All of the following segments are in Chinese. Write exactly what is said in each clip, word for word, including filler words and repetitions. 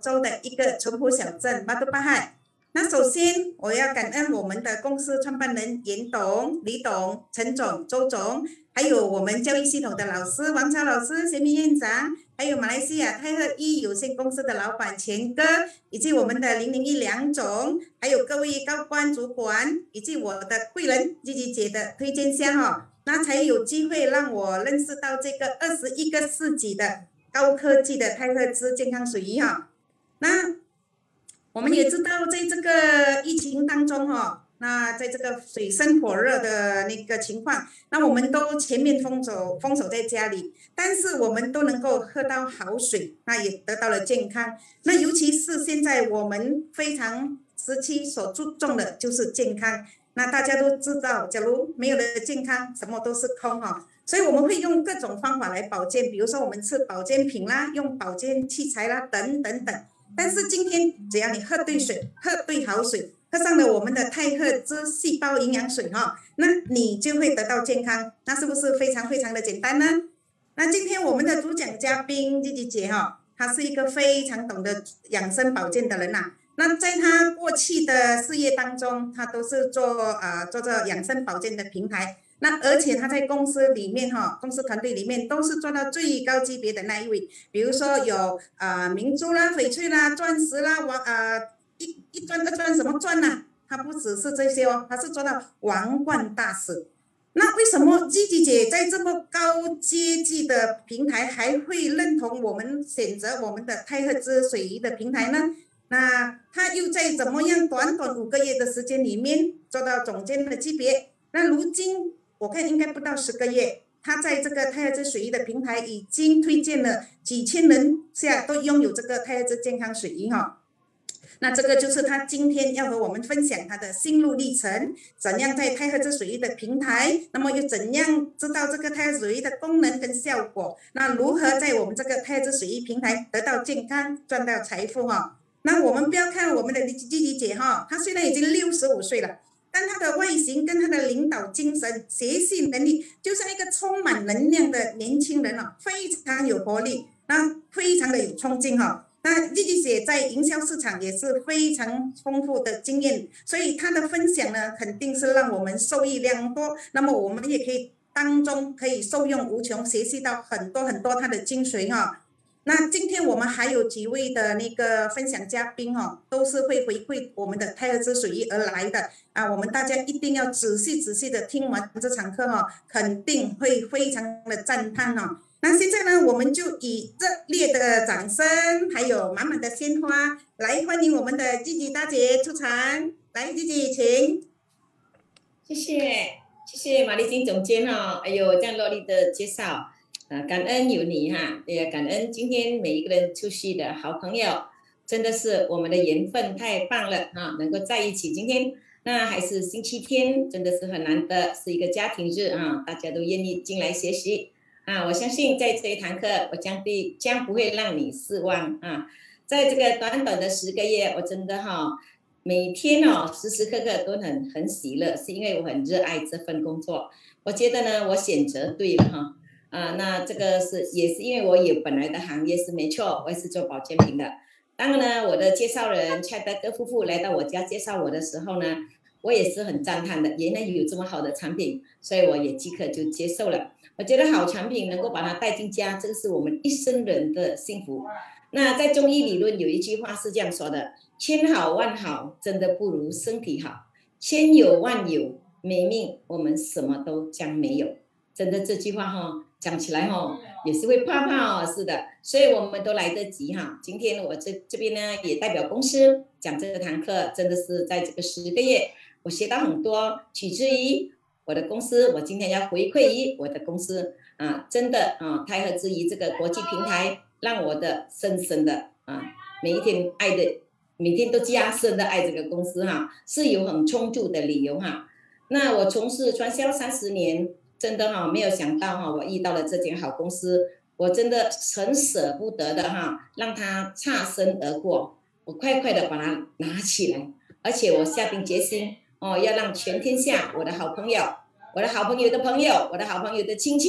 州的一个淳朴小镇𝗏𝗏𝗏𝗏。那首先我要感恩我们的公司创办人严董、李董、陈总、周总，还有我们教育系统的老师王超老师、贤明院长，还有马来西亚泰赫一有限公司的老板钱哥，以及我们的零零一梁总，还有各位高官主管，以及我的贵人𝗔𝗔姐的推荐下哈，那才有机会让我认识到这个二十一个世纪的高科技的泰赫兹健康水仪哈。那我们也知道，在这个疫情当中哈，那在这个水深火热的那个情况，那我们都全面封锁封锁在家里，但是我们都能够喝到好水，那也得到了健康。那尤其是现在我们非常时期所注重的就是健康。那大家都知道，假如没有了健康，什么都是空哈。所以我们会用各种方法来保健，比如说我们吃保健品啦，用保健器材啦，等等等。但是今天只要你喝对水，喝对好水，喝上了我们的泰赫兹细胞营养水哈，那你就会得到健康，那是不是非常非常的简单呢？那今天我们的主讲嘉宾𝗔𝗔姐哈，她是一个非常懂得养生保健的人呐、啊。那在她过去的事业当中，她都是做呃做着养生保健的平台。那而且他在公司里面哈，公司团队里面都是做到最高级别的那一位，比如说有呃明珠啦、翡翠啦、钻石啦，王呃一一钻二钻什么钻呐、啊？他不只是这些哦，他是做到王冠大使。那为什么𝗔𝗔姐在这么高阶级的平台还会认同我们选择我们的泰赫兹水仪的平台呢？那他又在怎么样短短五个月的时间里面做到总监的级别？那如今我看应该不到十个月，他在这个泰赫兹水仪的平台已经推荐了几千人下都拥有这个泰赫兹健康水仪哈。那这个就是他今天要和我们分享他的心路历程，怎样在泰赫兹水仪的平台，那么又怎样知道这个泰赫兹水仪的功能跟效果，那如何在我们这个泰赫兹水仪平台得到健康，赚到财富哈。那我们不要看我们的𝗔𝗔姐哈，她虽然已经六十五岁了。但他的外形跟他的领导精神、学习能力，就像一个充满能量的年轻人哦，非常有活力，那非常的有冲劲哈。那𝗔𝗔姐在营销市场也是非常丰富的经验，所以她的分享呢，肯定是让我们受益良多。那么我们也可以当中可以受用无穷，学习到很多很多她的精髓哈。那今天我们还有几位的那个分享嘉宾哦，都是会回馈我们的泰赫兹水仪而来的啊，我们大家一定要仔细仔细的听完这场课哈、哦，肯定会非常的赞叹哦。那现在呢，我们就以热烈的掌声，还有满满的鲜花，来欢迎我们的𝗔𝗔大姐出场。来，𝗔𝗔请。 谢谢，谢谢马丽金总监哦，还有这样落力的介绍。呃，感恩有你哈，也感恩今天每一个人出席的好朋友，真的是我们的缘分太棒了哈，能够在一起。今天那还是星期天，真的是很难得，是一个家庭日啊，大家都愿意进来学习啊。我相信在这一堂课，我将必将不会让你失望啊。在这个短短的十个月，我真的哈，每天哦时时刻刻都很很喜乐，是因为我很热爱这份工作。我觉得呢，我选择对了哈。啊，那这个是也是因为我有本来的行业是没错，我也是做保健品的。当然呢，我的介绍人蔡德哥夫妇来到我家介绍我的时候呢，我也是很赞叹的，原来有这么好的产品，所以我也即刻就接受了。我觉得好产品能够把它带进家，这个是我们一生人的幸福。那在中医理论有一句话是这样说的：千好万好，真的不如身体好；千有万有，没命我们什么都将没有。真的这句话哈、哦。讲起来哈，也是会怕怕哦，是的，所以我们都来得及哈。今天我这这边呢，也代表公司讲这堂课，真的是在这个十个月，我学到很多，取之于我的公司，我今天要回馈于我的公司啊，真的啊，泰赫兹仪这个国际平台，让我的深深的啊，每一天爱的，每天都加深的爱这个公司哈，是有很充足的理由哈。那我从事传销三十年。真的哈，没有想到哈，我遇到了这间好公司，我真的很舍不得的哈，让它擦身而过，我快快的把它拿起来，而且我下定决心哦，要让全天下我的好朋友、我的好朋友的朋友、我的好朋友的亲戚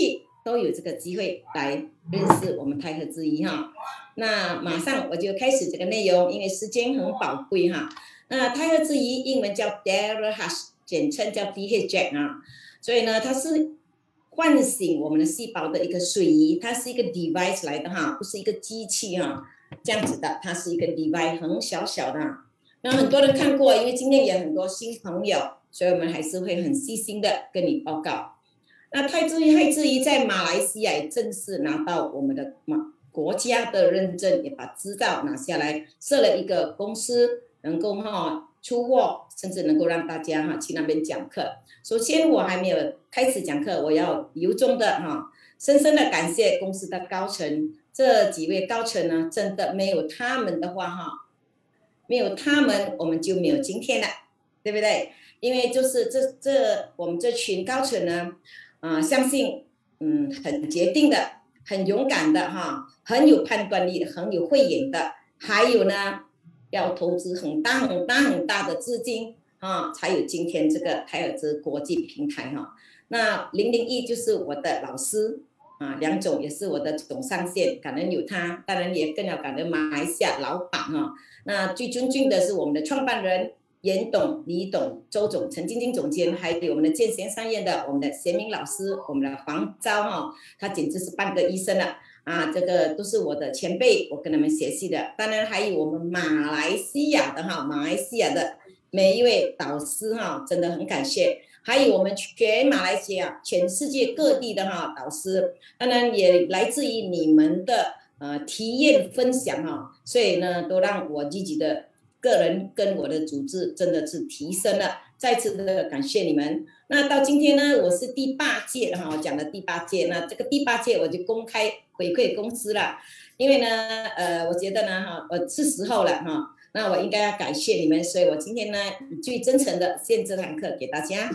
都有这个机会来认识我们太和之一哈。那马上我就开始这个内容，因为时间很宝贵哈。那太和之一英文叫 Darren， 简称叫 D H J 啊，所以呢，它是唤醒我们的细胞的一个水仪，它是一个 device 来的哈，不是一个机器哈，这样子的，它是一个 device， 很小小的。那很多人看过，因为今天也很多新朋友，所以我们还是会很细心的跟你报告。那太之一太之一在马来西亚也正式拿到我们的国家的认证，也把执照拿下来，设了一个公司，能够哈出货，甚至能够让大家哈去那边讲课。首先我还没有开始讲课，我要由衷的哈深深的感谢公司的高层，这几位高层呢，真的没有他们的话哈，没有他们我们就没有今天了，对不对？因为就是这这我们这群高层呢，啊、呃，相信嗯很决定的，很勇敢的哈，很有判断力，很有慧眼的，还有呢要投资很大很大很大的资金啊，才有今天这个太和之国际平台哈。那零零一就是我的老师啊，梁总也是我的总上线，感恩有他，当然也更要感恩马来西亚老板哈。那最尊敬的是我们的创办人严董、李董、周总、陈晶晶总监，还有我们的建贤商业的我们的贤明老师，我们的黄昭哈，他简直是半个医生了啊！这个都是我的前辈，我跟他们学习的。当然还有我们马来西亚的哈，马来西亚的每一位导师哈，真的很感谢。还有我们全马来西亚、全世界各地的哈导师，当然也来自于你们的呃体验分享哈，所以呢，都让我自己的个人跟我的组织真的是提升了，再次的感谢你们。那到今天呢，我是第八届哈，我讲的第八届，那这个第八届我就公开回馈公司了，因为呢，呃，我觉得呢哈，我是时候了哈，那我应该要感谢你们，所以我今天呢最真诚的献这堂课给大家。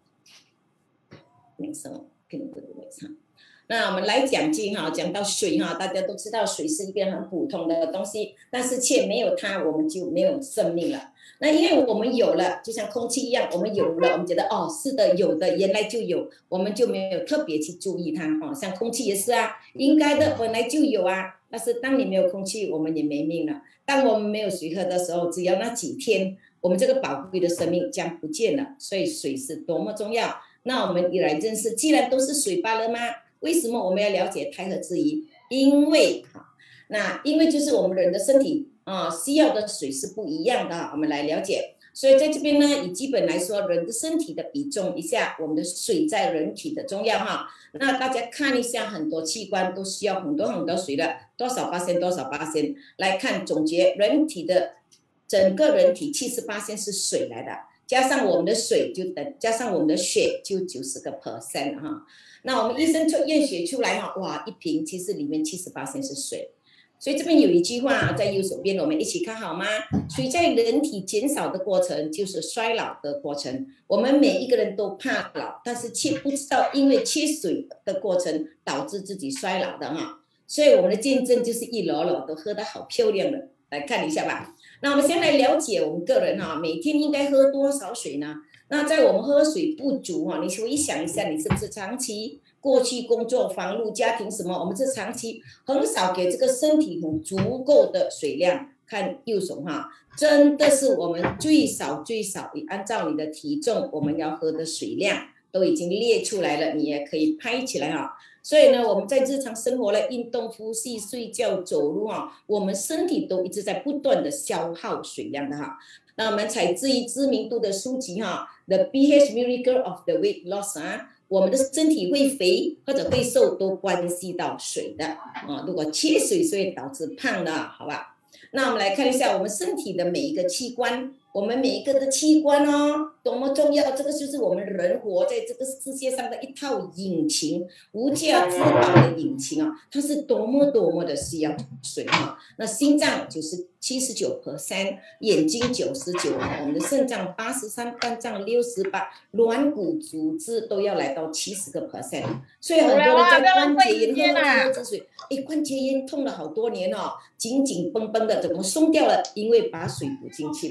没什么，跟不没唱。那我们来讲经哈，讲到水哈，大家都知道水是一个很普通的东西，但是却没有它，我们就没有生命了。那因为我们有了，就像空气一样，我们有了，我们觉得哦，是的，有的，原来就有，我们就没有特别去注意它哈。像空气也是啊，应该的，本来就有啊。但是当你没有空气，我们也没命了。当我们没有水喝的时候，只要那几天，我们这个宝贵的生命将不见了。所以水是多么重要。那我们一来认识，既然都是水罢了吗？为什么我们要了解太和之一？因为那因为就是我们人的身体啊需要的水是不一样的，我们来了解。所以在这边呢，以基本来说，人的身体的比重一下，我们的水在人体的重要哈。那大家看一下，很多器官都需要很多很多水的，多少巴仙多少巴仙来看总结，人体的整个人体七十巴仙是水来的。加上我们的水就等，加上我们的血就九十个 percent 哈。那我们医生就验血出来哈，哇，一瓶其实里面七十八%是水。所以这边有一句话在右手边，我们一起看好吗？水在人体减少的过程就是衰老的过程。我们每一个人都怕老，但是却不知道因为缺水的过程导致自己衰老的哈。所以我们的见证就是一箩箩都喝得好漂亮了，来看一下吧。那我们先来了解我们个人哈，每天应该喝多少水呢？那在我们喝水不足哈，你回想一下，你是不是长期过去工作、房屋、家庭什么，我们是长期很少给这个身体很足够的水量。看右手哈，真的是我们最少最少，按照你的体重，我们要喝的水量都已经列出来了，你也可以拍起来哈。所以呢，我们在日常生活的运动、呼吸、睡觉、走路啊，我们身体都一直在不断的消耗水量的哈。那我们采自于知名度的书籍哈，《The 𝗙𝗧𝗰𝗧 of the weight loss》啊，我们的身体会肥或者会瘦都关系到水的啊。如果缺水，所以导致胖的，好吧？那我们来看一下我们身体的每一个器官。我们每一个的器官哦，多么重要！这个就是我们人活在这个世界上的一套引擎，无价之宝的引擎啊，它是多么多么的需要水哈。那心脏就是七十九 percent， 眼睛九十九，我们的肾脏八十三，肝脏六十八，软骨组织都要来到七十个 percent。所以很多人在关节炎喝多喝水，哎，关节炎痛了好多年哦，紧紧绷绷的，怎么松掉了？因为把水补进去了，就是这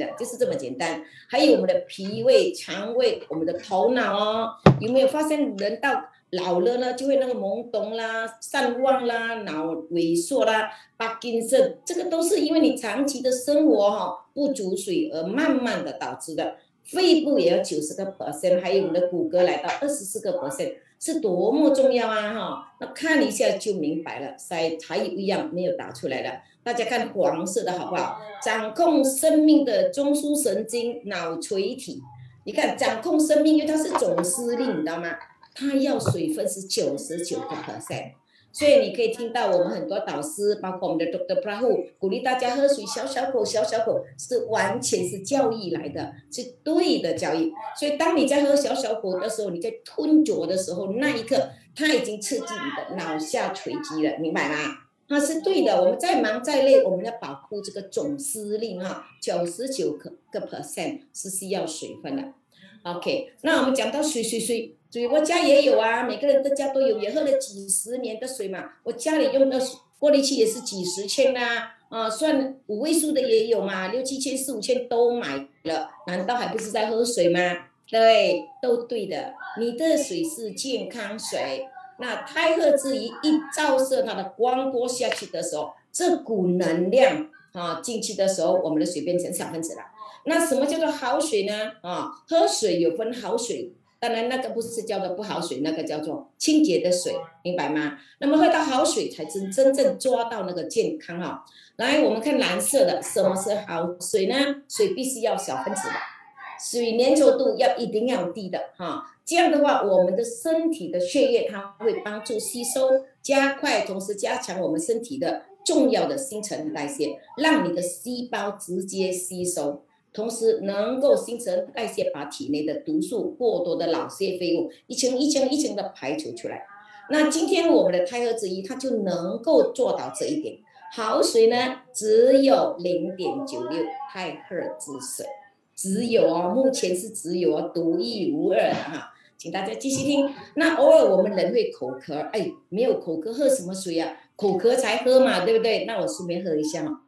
这么简单。还有我们的脾胃、肠胃、我们的头脑哦，有没有发现人到老了呢，就会那个懵懂啦、善忘啦、脑萎缩啦、帕金森，这个都是因为你长期的生活哈、哦、不足水而慢慢的导致的。肺部也有九十个 percent， 还有我们的骨骼来到二十四个 percent， 是多么重要啊哈！那看一下就明白了。还还有一样没有打出来的，大家看黄色的好不好？掌控生命的中枢神经脑垂体，你看掌控生命，因为它是总司令，你知道吗？它要水分是九十九个 percent。所以你可以听到我们很多导师，包括我们的 doctor Prahu 鼓励大家喝水小小口小小口，是完全是教义来的，是对的教义。所以当你在喝小小口的时候，你在吞嚼的时候，那一刻它已经刺激你的脑下垂肌了，明白吗？它是对的。我们再忙再累，我们要保护这个总司令哈，九十九个 percent 是需要水分的。OK， 那我们讲到水水水。所以我家也有啊，每个人的家都有，也喝了几十年的水嘛。我家里用的过滤器也是几十千啦、啊，啊，算五位数的也有嘛，六七千、四五千都买了，难道还不是在喝水吗？对，都对的。你的水是健康水，那太赫之仪一照射它的光波下去的时候，这股能量啊进去的时候，我们的水变成小分子了。那什么叫做好水呢？啊，喝水有分好水。当然，那个不是叫做不好水，那个叫做清洁的水，明白吗？那么喝到好水才真真正抓到那个健康哈。来，我们看蓝色的，什么是好水呢？水必须要小分子的，水粘稠度要一定要低的哈。这样的话，我们的身体的血液它会帮助吸收，加快，同时加强我们身体的重要的新陈代谢，让你的细胞直接吸收。同时能够新陈代谢，把体内的毒素、过多的老废废物一层一层一层的排除出来。那今天我们的太赫之仪，它就能够做到这一点。好水呢，只有 零点九六 太赫之水，只有哦，目前是只有哦，独一无二的哈。请大家继续听。那偶尔我们人会口渴，哎，没有口渴喝什么水啊？口渴才喝嘛，对不对？那我顺便喝一下嘛。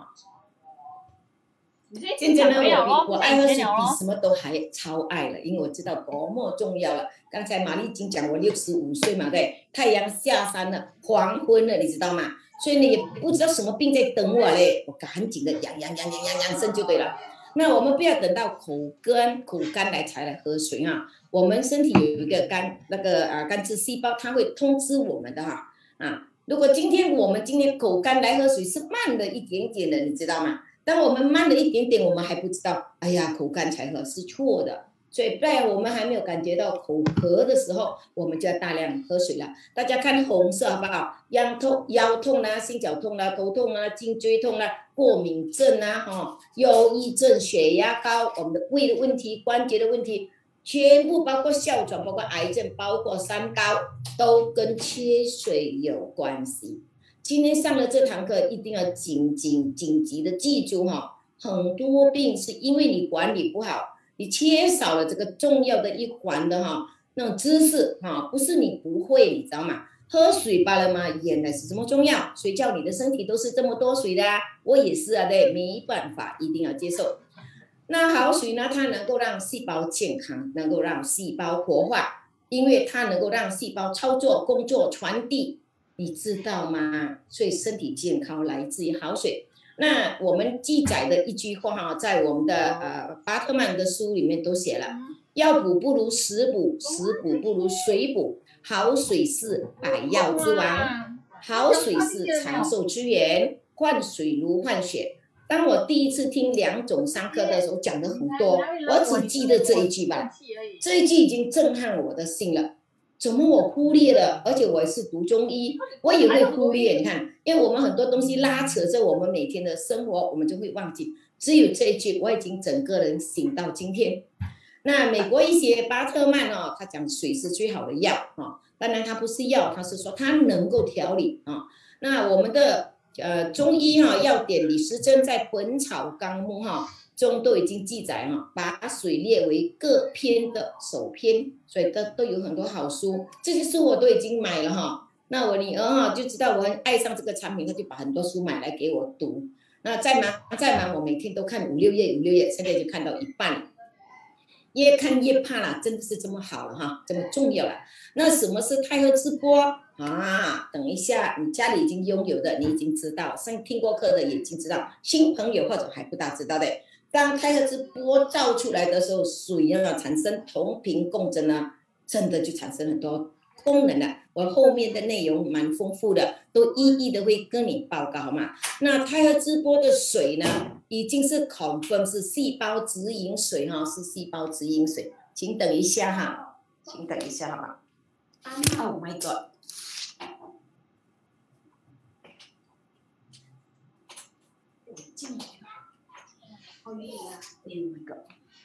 现在呢，我我爱喝水比什么都还超爱了，因为我知道多么重要了。刚才玛丽已经讲我六十五岁嘛，对，太阳下山了，黄昏了，你知道吗？所以你也不知道什么病在等我嘞，我赶紧的养养养养养养生就对了。那我们不要等到口干口干来才来喝水哈。我们身体有一个肝那个啊肝脂细胞，它会通知我们的哈啊。如果今天我们今天口干来喝水是慢了一点点的，你知道吗？当我们慢了一点点，我们还不知道，哎呀，口干才喝是错的。所以在我们还没有感觉到口渴的时候，我们就要大量喝水了。大家看红色好不好？腰痛、腰痛啦、心绞痛啦、头痛啦、颈椎痛啦、过敏症啦、哈、忧郁症、血压高、我们的胃的问题、关节的问题，全部包括哮喘、包括癌症、包括三高，都跟缺水有关系。今天上了这堂课，一定要紧紧紧急的记住哈，很多病是因为你管理不好，你缺少了这个重要的一环的哈那种知识哈，不是你不会，你知道吗？喝水罢了嘛，原来是这么重要。谁叫你的身体都是这么多水的啊？我也是啊，对，没办法，一定要接受。那好水呢，它能够让细胞健康，能够让细胞活化，因为它能够让细胞操作、工作、传递。你知道吗？所以身体健康来自于好水。那我们记载的一句话哈，在我们的呃巴特曼的书里面都写了：药补不如食补，食补不如水补。好水是百药之王，好水是长寿之源，换水如换血。当我第一次听两种上课的时候，讲的很多，我只记得这一句吧，这一句已经震撼我的心了。怎么我忽略了？而且我也是读中医，我也会忽略。你看，因为我们很多东西拉扯着我们每天的生活，我们就会忘记。只有这一句，我已经整个人醒到今天。那美国医学巴特曼哦，他讲水是最好的药啊、哦，当然它不是药，他是说它能够调理啊、哦。那我们的呃中医哈、哦、药典李时珍在《本草纲目》哈。中都已经记载哈，把水列为各篇的首篇，所以都都有很多好书，这些书我都已经买了哈。那我女儿哈就知道我很爱上这个产品，她就把很多书买来给我读。 那再忙再忙，我每天都看五六页五六页，现在就看到一半了。越看越怕了，真的是这么好了哈，这么重要了。那什么是太赫直播啊？等一下，你家里已经拥有的，你已经知道，上听过课的也已经知道，新朋友或者还不大知道的。当太赫直播照出来的时候，水要产生同频共振呢，真的就产生很多功能了。我后面的内容蛮丰富的，都一一的会跟你报告嘛。那太赫直播的水呢，已经是 confirm 是细胞指引水哈，是细胞指引水，请等一下哈，请等一下好吧。Oh my god！ 进来好远啊 ！Oh my god！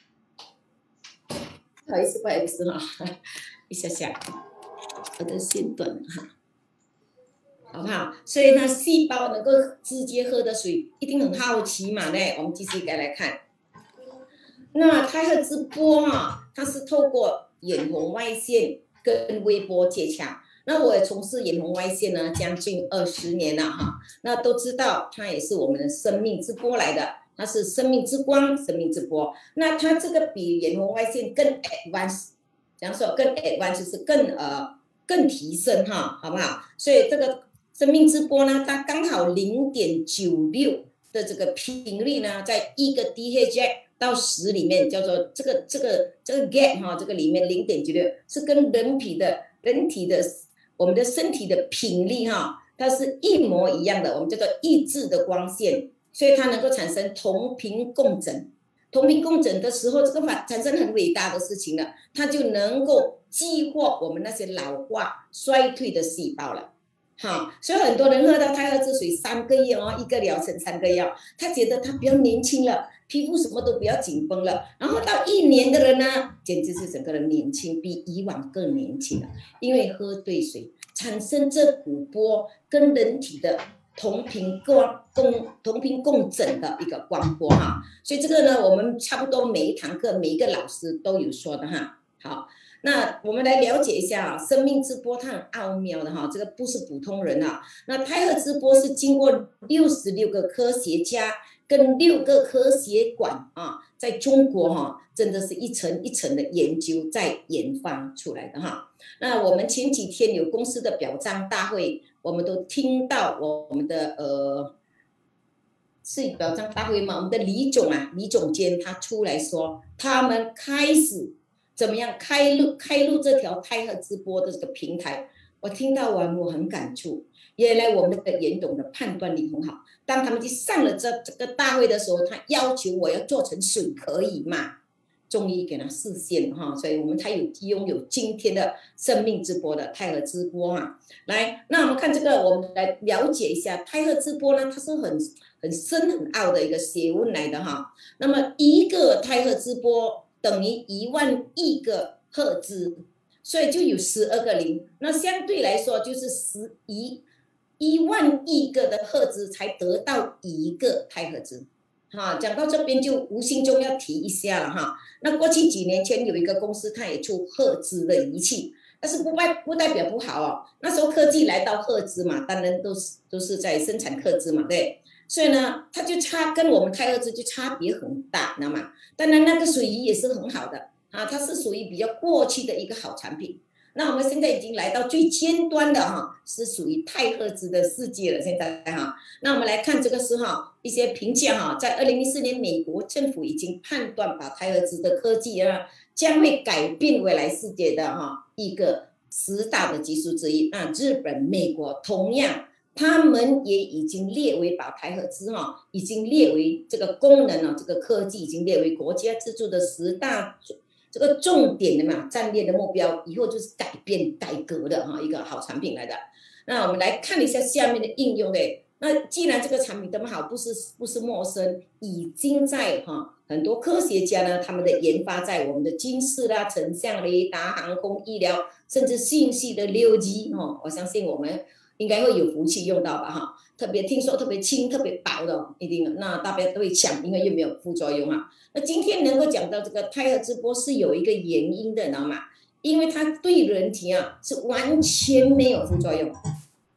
不好意思，不好意思哈，一下下，我的线断了哈。好不好？所以呢，细胞能够直接喝的水，一定很好奇嘛，对？我们继续再来看。那太赫直播哈，它是透过远红外线跟微波接洽。那我也从事远红外线呢，将近二十年了哈。那都知道，它也是我们的生命之波来的，它是生命之光、生命之波。那它这个比远红外线更 advanced， 怎样说？更 advanced 就是更呃更提升哈，好不好？所以这个生命之波呢，它刚好 零点九六 的这个频率呢，在一个 D H Z 到十里面，叫做这个这个这个 gap 哈，这个里面 零点九六 是跟人体的人体的我们的身体的频率哈，它是一模一样的，我们叫做抑制的光线，所以它能够产生同频共振。同频共振的时候，这个法产生很伟大的事情了，它就能够激活我们那些老化衰退的细胞了。好，所以很多人喝到太赫之水三个月哦，一个疗程三个月，他觉得他比较年轻了，皮肤什么都比较紧绷了。然后到一年的人呢，简直是整个人年轻，比以往更年轻了。因为喝对水，产生这股波跟人体的同频光共同频共振的一个光波哈。所以这个呢，我们差不多每一堂课每一个老师都有说的哈。好。那我们来了解一下啊，生命之波它很奥妙的哈，这个不是普通人啊。那太赫之波是经过六十六个科学家跟六个科学馆啊，在中国哈，真的是一层一层的研究在研发出来的哈。那我们前几天有公司的表彰大会，我们都听到我们的呃是表彰大会嘛，我们的李总啊，李总监他出来说，他们开始。怎么样开路开路这条太赫之波的这个平台？我听到完我很感触，原来我们的严董的判断力很好。当他们去上了这这个大会的时候，他要求我要做成水可以吗？终于给他实现了哈，所以我们才有拥有今天的生命之波的太赫之波哈。来，那我们看这个，我们来了解一下太赫之波呢，它是很很深很奥的一个学问来的哈。那么一个太赫之波等于一万亿个赫兹，所以就有十二个零。那相对来说，就是十一一万亿个的赫兹才得到一个太赫兹。哈，讲到这边就无形中要提一下了哈。那过去几年前有一个公司，它也出赫兹的仪器，但是不代不代表不好哦。那时候科技来到赫兹嘛，当然都是都是在生产赫兹嘛，对。所以呢，它就差跟我们太赫兹就差别很大，知道吗？当然那个水仪也是很好的啊，它是属于比较过去的一个好产品。那我们现在已经来到最尖端的哈，是属于太赫兹的世界了。现在哈，那我们来看这个是哈一些评价哈，在二零一四年，美国政府已经判断把太赫兹的科技啊，将会改变未来世界的哈一个十大的技术之一。那日本、美国同样。他们也已经列为把太赫兹哈，已经列为这个功能啊，这个科技已经列为国家资助的十大这个重点的嘛战略的目标，以后就是改变改革的哈一个好产品来的。那我们来看一下下面的应用嘞。那既然这个产品这么好，不是不是陌生，已经在哈很多科学家呢，他们的研发在我们的军事啦、成像雷达、航空、医疗，甚至信息的六 G 哈，我相信我们。应该会有福气用到吧哈，特别听说特别轻特别薄的，一定那大家都会抢，因为又没有副作用哈。那今天能够讲到这个太赫之波是有一个原因的，知道吗？因为它对人体啊是完全没有副作用，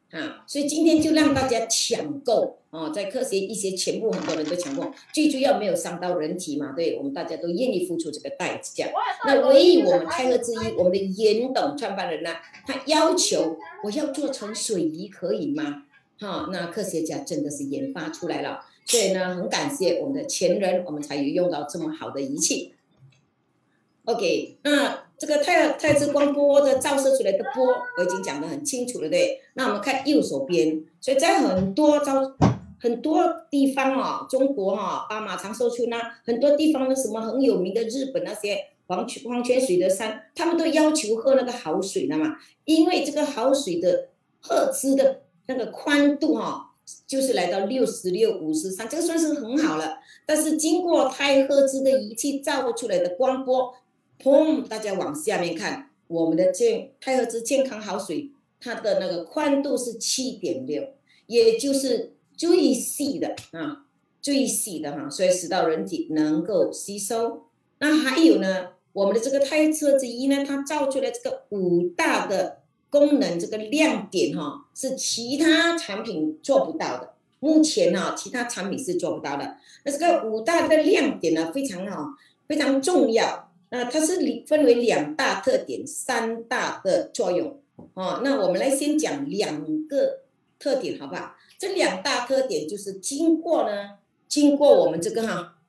啊，所以今天就让大家抢购哦，在科学医学全部很多人都抢购，最主要没有伤到人体嘛，对我们大家都愿意付出这个代价。那唯一我们泰赫之一，我们的严董创办人呢，他要求我要做成水仪可以吗？哈、哦，那科学家真的是研发出来了，所以呢，很感谢我们的前人，我们才有用到这么好的仪器。OK， 那这个太太子光波的照射出来的波，我已经讲得很清楚了，对。那我们看右手边，所以在很多照很多地方啊，中国哈、啊，巴马长寿村啊，很多地方的什么很有名的日本那些黄泉黄泉水的山，他们都要求喝那个好水的嘛，因为这个好水的赫兹的那个宽度哈、啊，就是来到六十六、五十三，这个算是很好了。但是经过太赫兹的仪器照出来的光波。砰！大家往下面看，我们的健太赫兹健康好水，它的那个宽度是 七点六， 也就是最细的啊，最细的哈，所以使到人体能够吸收。那还有呢，我们的这个太赫兹一呢，它照出来这个五大的功能，这个亮点哈，是其他产品做不到的。目前哈，其他产品是做不到的。那这个五大的亮点呢，非常好，非常重要。那它是分为两大特点，三大的作用哦。那我们来先讲两个特点，好不好？这两大特点就是经过呢，经过我们这个哈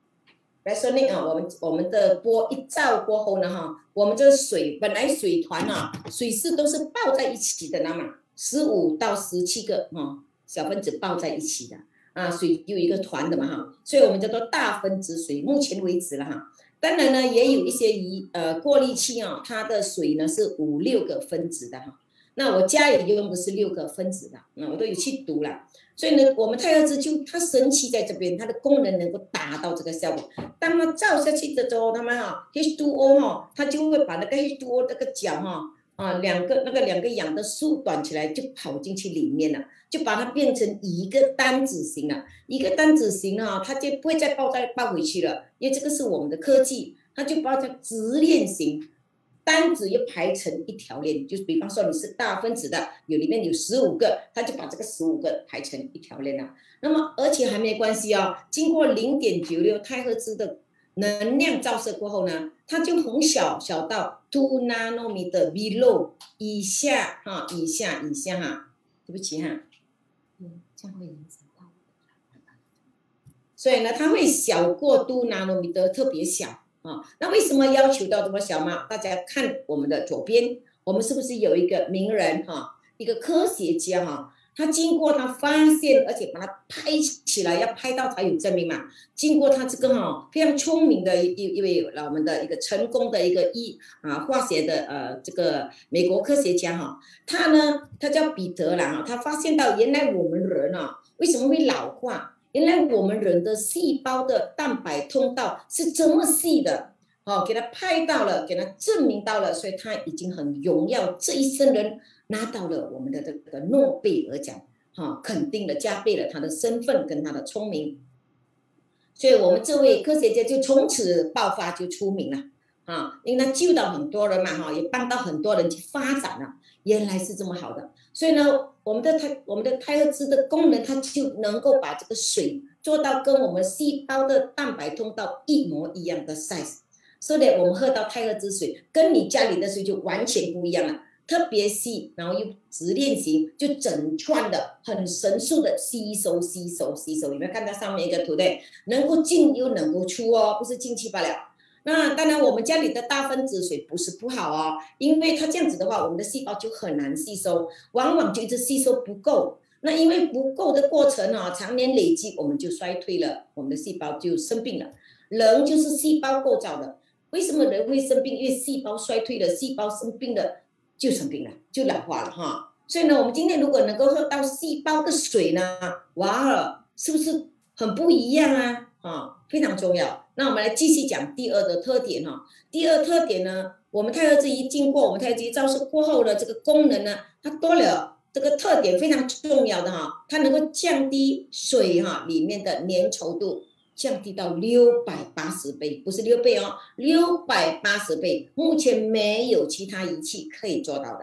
，resonate 啊，我们我们的波一照过后呢哈，我们这水本来水团啊，水势都是抱在一起的，那么十五到十七个哈小分子抱在一起的啊，水有一个团的嘛哈，所以我们叫做大分子水。目前为止了哈。当然呢，也有一些仪呃过滤器啊、哦，它的水呢是五六个分子的哈。那我家里用的是六个分子的，那我都有去读了。所以呢，我们太赫兹就它神奇在这边，它的功能能够达到这个效果。当它照下去的时候，它们哈 H 二 O 哈，它就会把那个 H 二 O 那个角哈啊两个那个两个氧的缩短起来，就跑进去里面了。就把它变成一个单子型了，一个单子型啊，它就不会再抱再抱回去了，因为这个是我们的科技，它就把它直链型，单子又排成一条链，就比方说你是大分子的，有里面有十五个，它就把这个十五个排成一条链了。那么而且还没关系哦，经过 零点九六 太赫兹的能量照射过后呢，它就很小，小到 two nanometer below 以下哈，以下以下哈，对不起哈。这样会影响到，所以呢，它会小过two nanometer，特别小啊。那为什么要求到这么小嘛？大家看我们的左边，我们是不是有一个名人哈、啊，一个科学家哈、啊？他经过他发现，而且把它拍起来，要拍到才有证明嘛。经过他这个哈、啊、非常聪明的一一位我们的一个成功的一个医啊化学的呃这个美国科学家哈、啊，他呢他叫彼得啦哈，他发现到原来我们人啊为什么会老化？原来我们人的细胞的蛋白通道是这么细的。哦，给他拍到了，给他证明到了，所以他已经很荣耀，这一生人拿到了我们的这个诺贝尔奖，哈、哦，肯定的加倍了他的身份跟他的聪明，所以我们这位科学家就从此爆发就出名了，啊，因为他救到很多人嘛，哈，也帮到很多人去发展了，原来是这么好的，所以呢，我们的太我们的太赫兹的功能，它就能够把这个水做到跟我们细胞的蛋白通道一模一样的 size。所以我们喝到太赫兹水，跟你家里的水就完全不一样了，特别细，然后又直链型，就整串的很神速的吸收、吸收、吸收。有没有看到上面一个图对？能够进又能够出哦，不是进去罢了。那当然，我们家里的大分子水不是不好哦，因为它这样子的话，我们的细胞就很难吸收，往往就一直吸收不够。那因为不够的过程啊，常年累积，我们就衰退了，我们的细胞就生病了。人就是细胞构造的。为什么人会生病？因为细胞衰退了，细胞生病了就生病了，就老化了哈。所以呢，我们今天如果能够喝到细胞的水呢，哇，是不是很不一样啊？啊，非常重要。那我们来继续讲第二的特点哈。第二特点呢，我们太赫兹仪经过我们太赫兹仪照射过后的这个功能呢，它多了这个特点非常重要的哈，它能够降低水哈里面的粘稠度。降低到六百八十倍，不是六倍哦，六百八十倍，目前没有其他仪器可以做到的。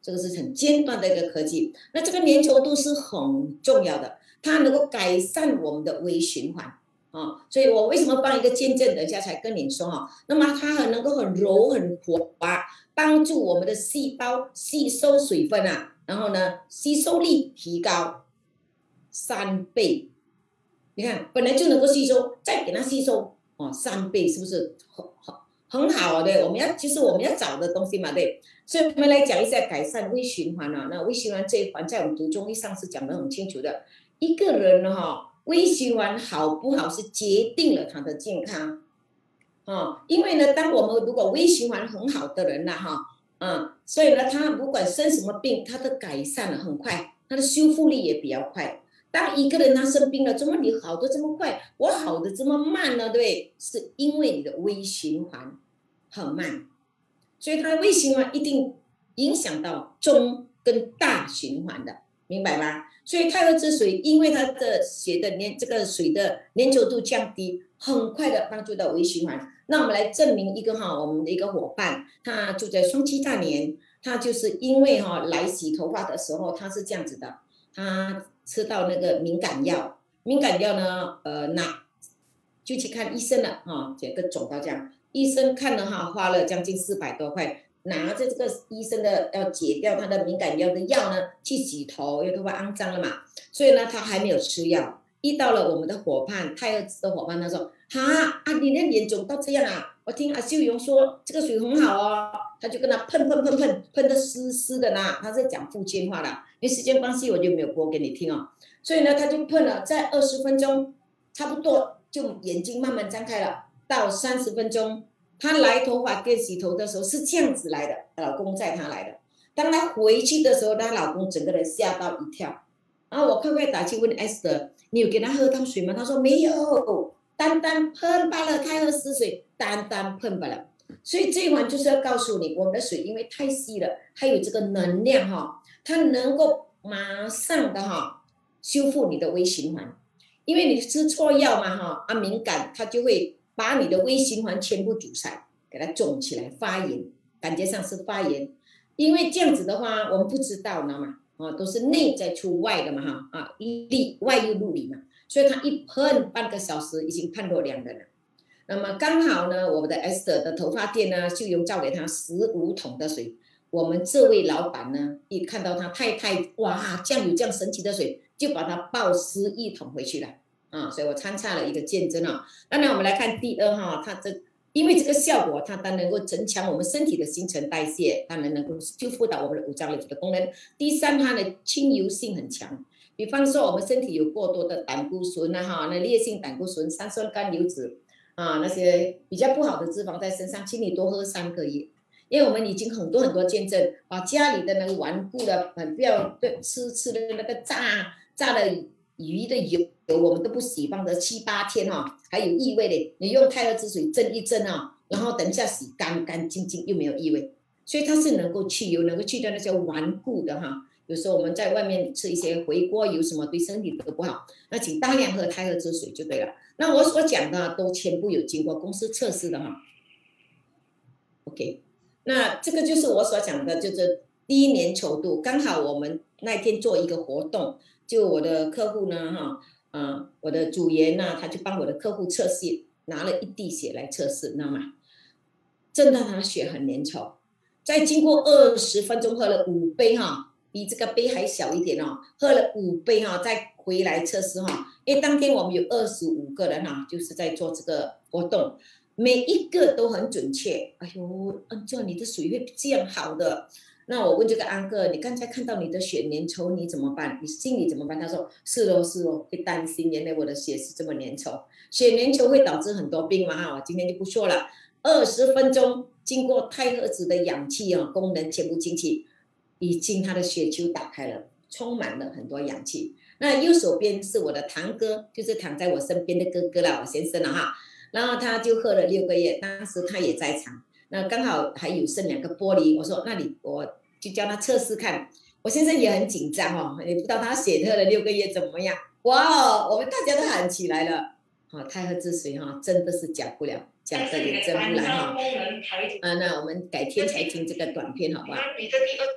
这个是很尖端的一个科技。那这个粘稠度是很重要的，它能够改善我们的微循环啊。所以我为什么放一个见证，等一下才跟你说哈。那么它很能够很柔很滑，帮助我们的细胞吸收水分啊，然后呢吸收力提高三倍。你看本来就能够吸收，再给它吸收哦三倍，是不是很很很好啊？对，我们要就是我们要找的东西嘛，对。所以我们来讲一下改善微循环啊。那微循环这一环在我们读中医上是讲得很清楚的。一个人呢哈，微循环好不好是决定了他的健康啊。因为呢，当我们如果微循环很好的人呢哈，嗯，所以呢，他不管生什么病，他的改善了很快，他的修复力也比较快。当一个人他生病了，怎么你好的这么快，我好的这么慢呢？对不对？是因为你的微循环很慢，所以它的微循环一定影响到中跟大循环的，明白吗？所以太和之水，因为它的血的粘这个水的粘稠度降低，很快的帮助到微循环。那我们来证明一个哈，我们的一个伙伴，他住在双七大年，他就是因为哈来洗头发的时候，他是这样子的，他吃到那个敏感药，敏感药呢，呃，那就去看医生了哈，这个肿到这样，医生看了哈，花了将近四百多块，拿着这个医生的要解掉他的敏感药的药呢，去洗头，因为头发肮脏了嘛，所以呢，他还没有吃药。遇到了我们的伙伴，太和的伙伴，他说：“哈啊，你的脸肿到这样啊！我听阿秀荣说这个水很好哦。”他就跟他喷喷喷喷喷的湿湿的呢，他在讲福建话了。因为时间关系，我就没有播给你听哦。所以呢，他就喷了，在二十分钟，差不多就眼睛慢慢张开了。到三十分钟，他来头发店洗头的时候是这样子来的，老公载他来的。当他回去的时候，她老公整个人吓到一跳。然后我快快打去问 Esther， 你有给他喝到水吗？他说没有，单单喷罢了太和之水，单单喷罢了。所以这一环就是要告诉你，我们的水因为太稀了，还有这个能量哈，它能够马上的哈修复你的微循环。因为你吃错药嘛哈，啊敏感，它就会把你的微循环全部阻塞，给它肿起来发炎，感觉上是发炎。因为这样子的话，我们不知道呢嘛。啊，都是内在出外的嘛哈啊，里外又入里嘛，所以他一喷半个小时已经判若两人了。那么刚好呢，我们的 Esther 的头发店呢，就用照给他十五桶的水。我们这位老板呢，一看到他太太哇，这样有这样神奇的水，就把他抱十一桶回去了啊。所以我参差了一个见证啊。当然我们来看第二哈，他这。因为这个效果，它当然能够增强我们身体的新陈代谢，当然能够修复到我们的五脏六腑的功能。第三，它的清油性很强，比方说我们身体有过多的胆固醇啊，哈，那烈性胆固醇、三酸甘油脂啊，那些比较不好的脂肪在身上，请你多喝三个月。因为我们已经很多很多见证，把家里的那个顽固的、很不要对吃吃的那个炸炸的鱼的油。我们都不洗，放着七八天哈、哦，还有异味的。你用太和之水蒸一蒸啊，然后等一下洗干干净净，又没有异味，所以它是能够去油，能够去掉那些顽固的哈。有时候我们在外面吃一些回锅油什么，对身体都不好。那请大量喝太和之水就对了。那我所讲的都全部有经过公司测试的哈。OK， 那这个就是我所讲的，就是低粘稠度。刚好我们那天做一个活动，就我的客户呢哈。啊，我的组员呢，他就帮我的客户测试，拿了一滴血来测试，知道吗？真的，他的血很粘稠。再经过二十分钟，喝了五杯哈，比这个杯还小一点哦，喝了五杯哈，再回来测试哈。因为当天我们有二十五个人哈，就是在做这个活动，每一个都很准确。哎呦，按照你的水会这样好的。那我问这个安哥，你刚才看到你的血粘稠，你怎么办？你心里怎么办？他说是哦是哦，会担心，原来我的血是这么粘稠，血粘稠会导致很多病嘛哈，我今天就不说了。二十分钟经过太和子的氧气啊功能全部进去，已经他的血球打开了，充满了很多氧气。那右手边是我的堂哥，就是躺在我身边的哥哥啦，我先生了哈。然后他就喝了六个月，当时他也在场。那刚好还有剩两个玻璃，我说那你我就叫他测试看。我先生也很紧张哦，也不知道他血喝了六个月怎么样。哇，我们大家都喊起来了。好，太和之水哈，真的是假不了，假的也真不来哈。啊，那我们改天才听这个短片好不好？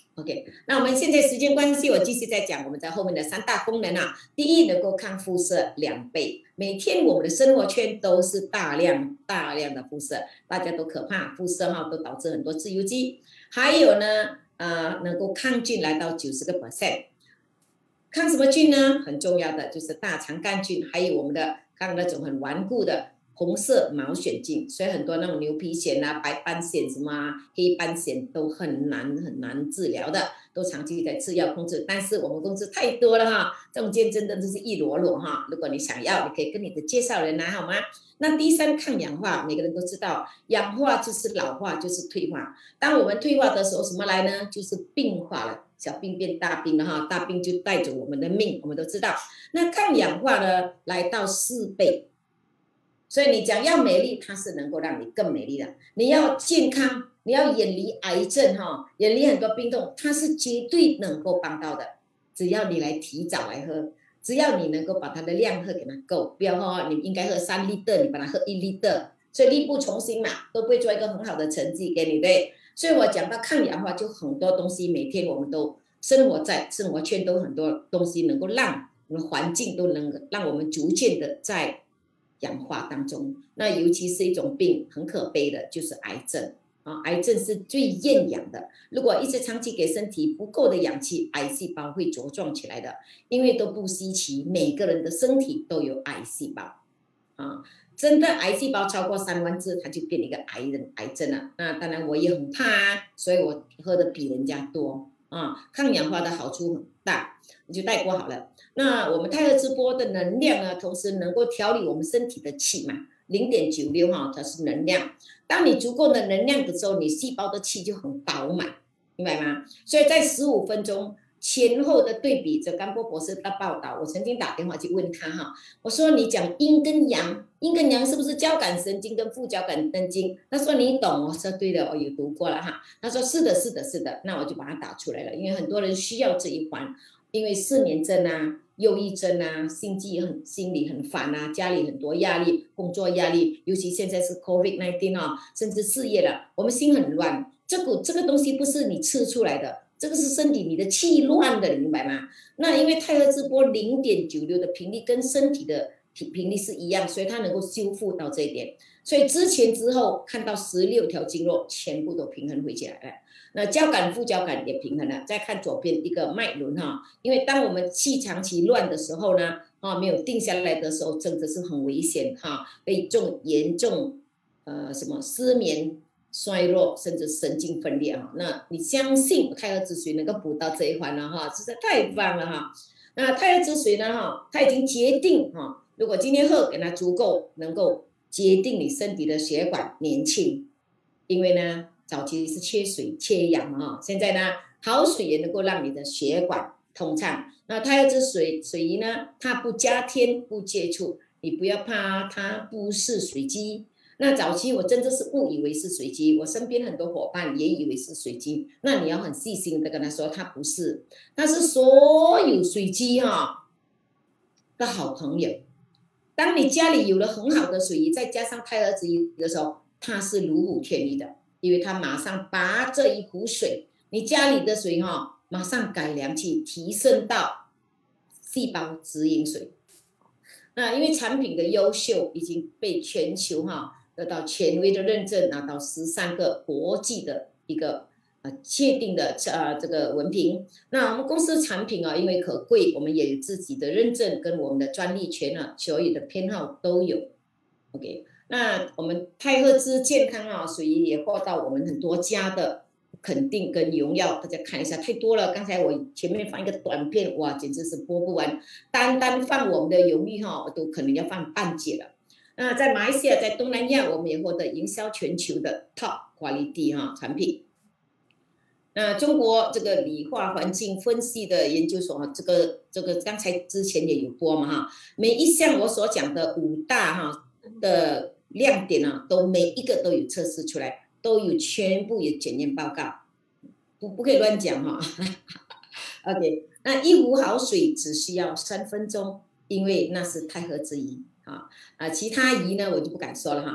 OK， 那我们现在时间关系，我继续再讲我们在后面的三大功能啊。第一，能够抗辐射两倍。每天我们的生活圈都是大量大量的辐射，大家都可怕，辐射哈都导致很多自由基。还有呢，呃，能够抗菌来到九十个 percent。抗什么菌呢？很重要的就是大肠杆菌，还有我们的抗那种很顽固的红色毛癣菌，所以很多那种牛皮癣啊、白斑癣什么、啊、黑斑癣都很难很难治疗的，都长期在吃药控制。但是我们公司太多了哈，中间真的就是一箩箩哈。如果你想要，你可以跟你的介绍人来好吗？那第三，抗氧化，每个人都知道，氧化就是老化，就是退化。当我们退化的时候，什么来呢？就是病化了，小病变大病了哈，大病就带走我们的命，我们都知道。那抗氧化呢，来到四倍。所以你讲要美丽，它是能够让你更美丽的。你要健康，你要远离癌症哈，远离很多病痛，它是绝对能够帮到的。只要你来提早来喝，只要你能够把它的量喝给它够，不要喝，你应该喝三立的，你把它喝一立的，所以力不从心嘛，都不会做一个很好的成绩给你，对。所以我讲到抗氧化，就很多东西，每天我们都生活在生活圈，都很多东西能够让我们环境都能让我们逐渐的在氧化当中。那尤其是一种病很可悲的，就是癌症啊，癌症是最厌氧的。如果一直长期给身体不够的氧气，癌细胞会茁壮起来的，因为都不稀奇，每个人的身体都有癌细胞啊。真的癌细胞超过三万只，它就变一个癌人癌症了。那当然我也很怕啊，所以我喝的比人家多啊。抗氧化的好处很大，你就带过好了。那我们太赫兹波的能量呢，同时能够调理我们身体的气嘛， 零点九六 哈，它是能量。当你足够的能量的时候，你细胞的气就很饱满，明白吗？所以在十五分钟前后的对比，这甘波博士的报道，我曾经打电话去问他哈，我说你讲阴跟阳，阴跟阳是不是交感神经跟副交感神经？他说你懂，我说对的，我有读过了哈。他说是的，是的，是的，那我就把它打出来了，因为很多人需要这一环，因为失眠症啊、忧郁症啊、心悸很心里很烦啊，家里很多压力，工作压力，尤其现在是 COVID 十九 啊，甚至事业了，我们心很乱。这个这个东西不是你吃出来的，这个是身体你的气乱的，你明白吗？那因为太赫兹波 零点九六 的频率跟身体的频率是一样，所以它能够修复到这一点。所以之前之后看到十六条经络全部都平衡回起来了。那交感副交感也平衡了，再看左边一个脉轮哈，因为当我们气长期乱的时候呢，啊没有定下来的时候，真的是很危险哈，被重严重呃什么失眠、衰弱，甚至神经分裂哈。那你相信太赫兹水能够补到这一环了哈，实在太棒了哈。那太赫兹水呢哈，它已经决定哈，如果今天喝给它足够，能够决定你身体的血管年轻，因为呢。早期是缺水缺氧啊，现在呢好水也能够让你的血管通畅。那太赫兹水水仪呢，它不加添不接触，你不要怕它不是水机。那早期我真的是误以为是水机，我身边很多伙伴也以为是水机，那你要很细心的跟他说，它不是，它是所有水机哈的好朋友。当你家里有了很好的水仪，再加上太赫兹仪的时候，它是如虎添翼的。因为它马上把这一壶水，你家里的水哈、哦，马上改良去提升到细胞直饮水。那因为产品的优秀，已经被全球哈、哦、得到权威的认证，拿到十三个国际的一个呃确定的呃这个文凭。那我们公司产品啊，因为可贵，我们也有自己的认证跟我们的专利权啊，所有的编号都有。OK。那我们太赫兹健康啊，所以也获到我们很多家的肯定跟荣耀，大家看一下，太多了。刚才我前面放一个短片，哇，简直是播不完，单单放我们的荣誉哈，我都可能要放半节了。那在马来西亚，在东南亚，我们也获得营销全球的 top quality 哈产品。那中国这个理化环境分析的研究所哈，这个这个刚才之前也有播嘛哈，每一项我所讲的五大哈的亮点啊，都每一个都有测试出来，都有全部有检验报告，不不可以乱讲哈。OK， 那一壶好水只需要三分钟，因为那是太赫兹仪啊啊，其他仪呢我就不敢说了哈。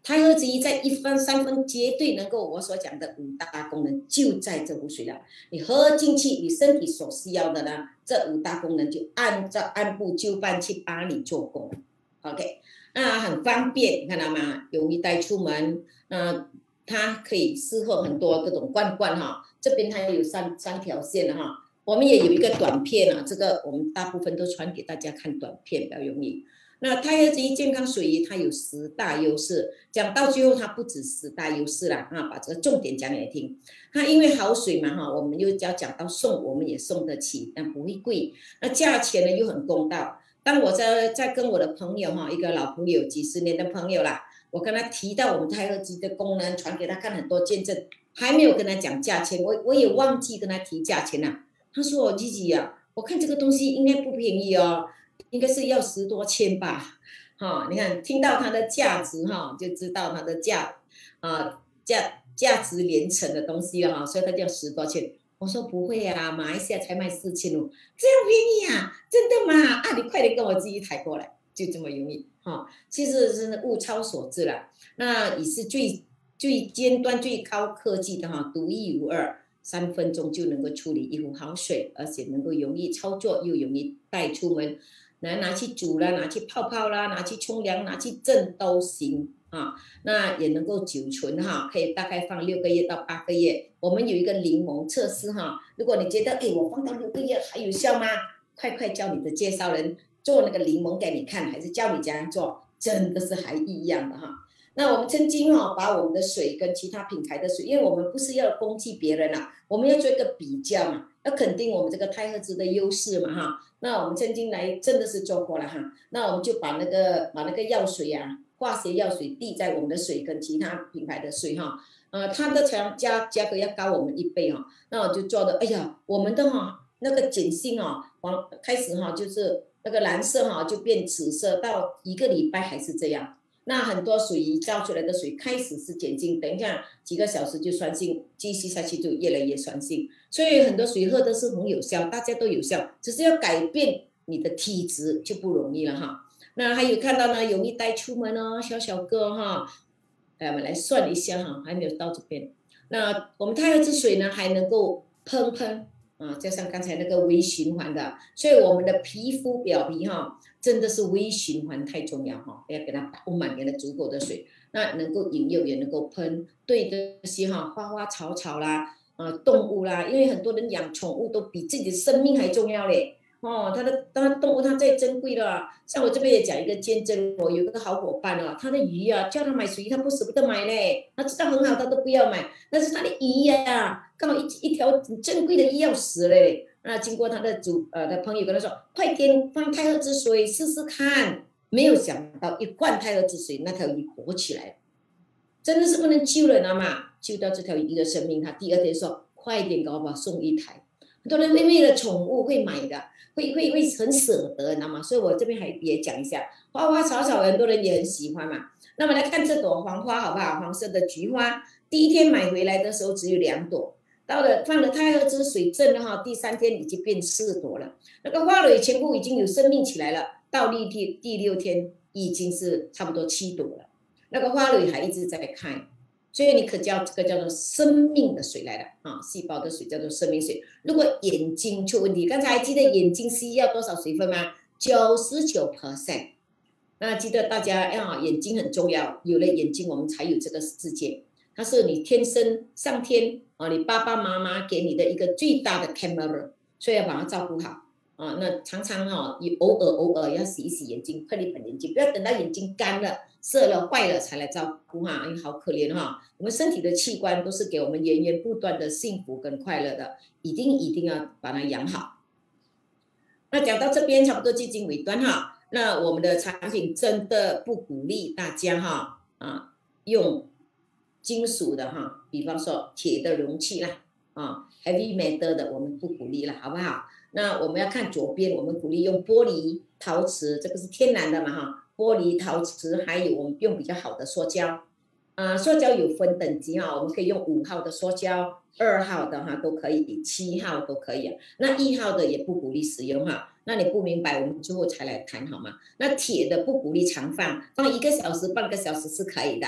钛合之一在一分三分绝对能够我所讲的五大功能就在这壶水了。你喝进去，你身体所需要的呢，这五大功能就按照按部就班去帮你做工。OK， 那很方便，你看到吗？容易带出门，那它可以适合很多这种罐罐哈。这边它有三三条线哈，我们也有一个短片啊，这个我们大部分都传给大家看短片，比较容易。那钛合之一健康水它有十大优势，讲到最后它不止十大优势啦啊，把这个重点讲给你听。它因为好水嘛哈，我们又要讲到送，我们也送得起，但不会贵。那价钱呢又很公道。当我在在跟我的朋友哈，一个老朋友几十年的朋友啦，我跟他提到我们钛合之一的功能，传给他看很多见证，还没有跟他讲价钱，我我也忘记跟他提价钱了。他说：“Gigi呀，我看这个东西应该不便宜哦。”应该是要十多千吧，哈、哦，你看听到它的价值哈、哦，就知道它的价啊价价值连城的东西了哈、哦，所以它叫十多千。我说不会啊，马来西亚才卖四千哦，这样便宜啊？真的吗？啊，你快点跟我寄一台过来，就这么容易哈、哦。其实是物超所值了，那也是最最尖端、最高科技的哈，独一无二。三分钟就能够处理一壶好水，而且能够容易操作，又容易带出门。拿拿去煮啦，拿去泡泡啦，拿去冲凉，拿去蒸都行啊。那也能够久存哈，可以大概放六个月到八个月。我们有一个柠檬测试哈，如果你觉得哎我放到六个月还有效吗？快快叫你的介绍人做那个柠檬给你看，还是教你怎样做，真的是还一样的哈。那我们曾经哈把我们的水跟其他品牌的水，因为我们不是要攻击别人啦，我们要做一个比较嘛，要肯定我们这个钛合之的优势嘛哈。那我们曾经来真的是做过了哈，那我们就把那个把那个药水啊，化学药水滴在我们的水跟其他品牌的水哈，呃，它的价价格要高我们一倍哈。那我就做的，哎呀，我们的哈那个碱性哈，黄开始哈就是那个蓝色哈就变紫色，到一个礼拜还是这样。那很多水造出来的水开始是碱性，等一下几个小时就酸性，继续下去就越来越酸性。所以很多水喝的是很有效，大家都有效，只是要改变你的体质就不容易了哈。那还有看到呢，容易带出门哦，小小个哈。哎，我们来算一下哈，还没有到这边。那我们钛合之水呢，还能够喷喷啊，就像刚才那个微循环的，所以我们的皮肤表皮哈。真的是微循环太重要哈，要给它倒满，给它足够的水，那能够引诱也能够喷，对这些哈花花草草啦，啊动物啦，因为很多人养宠物都比自己的生命还重要嘞，哦，它的它的动物它最珍贵了，像我这边也讲一个见证，我有一个好伙伴哦，他的鱼啊叫他买水，他不舍不得买嘞，他知道很好他都不要买，但是他的鱼呀、啊，刚好一一条很珍贵的鱼要死嘞。那经过他的主呃的朋友跟他说，快点放钛合之水试试看。没有想到一灌钛合之水，那条鱼活起来了，真的是不能救了，那嘛救到这条鱼的生命。他第二天说，快点给我把送一台。很多人会为了宠物会买的，会会会很舍得，你知道吗？所以我这边还也讲一下，花花草草很多人也很喜欢嘛。那么来看这朵黄花好不好？黄色的菊花，第一天买回来的时候只有两朵。到了放了钛合之水蒸了哈，第三天已经变四朵了，那个花蕊全部已经有生命起来了。到第第六天已经是差不多七朵了，那个花蕊还一直在开，所以你可叫这个叫做生命的水来了啊，细胞的水叫做生命水。如果眼睛出问题，刚才还记得眼睛需要多少水分吗？九十九 percent。那记得大家啊，眼睛很重要，有了眼睛我们才有这个世界。它是你天生上天啊，你爸爸妈妈给你的一个最大的 camera， 所以要把它照顾好啊。那常常哈、啊，偶尔偶尔要洗一洗眼睛，喷一喷眼睛，不要等到眼睛干了、涩了、坏了才来照顾哈，因为好可怜哈。我们身体的器官都是给我们源源不断的幸福跟快乐的，一定一定要把它养好。那讲到这边差不多接近尾端哈，那我们的产品真的不鼓励大家哈啊用金属的哈，比方说铁的容器啦，啊 ，heavy metal 的我们不鼓励了，好不好？那我们要看左边，我们鼓励用玻璃、陶瓷，这个是天然的嘛哈，玻璃、陶瓷，还有我们用比较好的塑胶，啊，塑胶有分等级哈，我们可以用五号的塑胶，二号的哈都可以，七号都可以，那一号的也不鼓励使用哈。那你不明白，我们最后才来谈好吗？那铁的不鼓励常放，放一个小时、半个小时是可以的。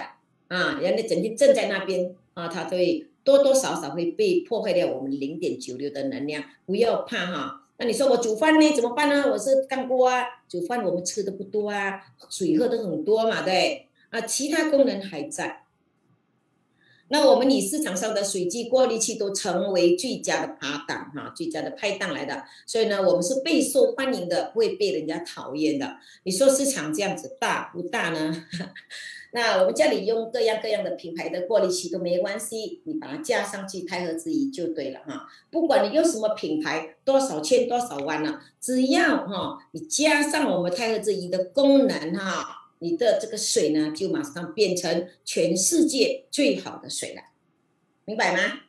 啊，人家整天站在那边啊，它都会多多少少会被破坏掉我们零点九六的能量。不要怕哈。那你说我煮饭呢怎么办呢？我是干锅啊，煮饭我们吃的不多啊，水喝的很多嘛，对啊，其他功能还在。那我们以市场上的水机过滤器都成为最佳的拍档哈，最佳的拍档来的，所以呢，我们是备受欢迎的，不会被人家讨厌的。你说市场这样子大不大呢？那我们家里用各样各样的品牌的过滤器都没关系，你把它加上去钛合之仪就对了哈。不管你用什么品牌，多少千多少万呢、啊，只要哈你加上我们钛合之仪的功能哈。你的这个水呢，就马上变成全世界最好的水了，明白吗？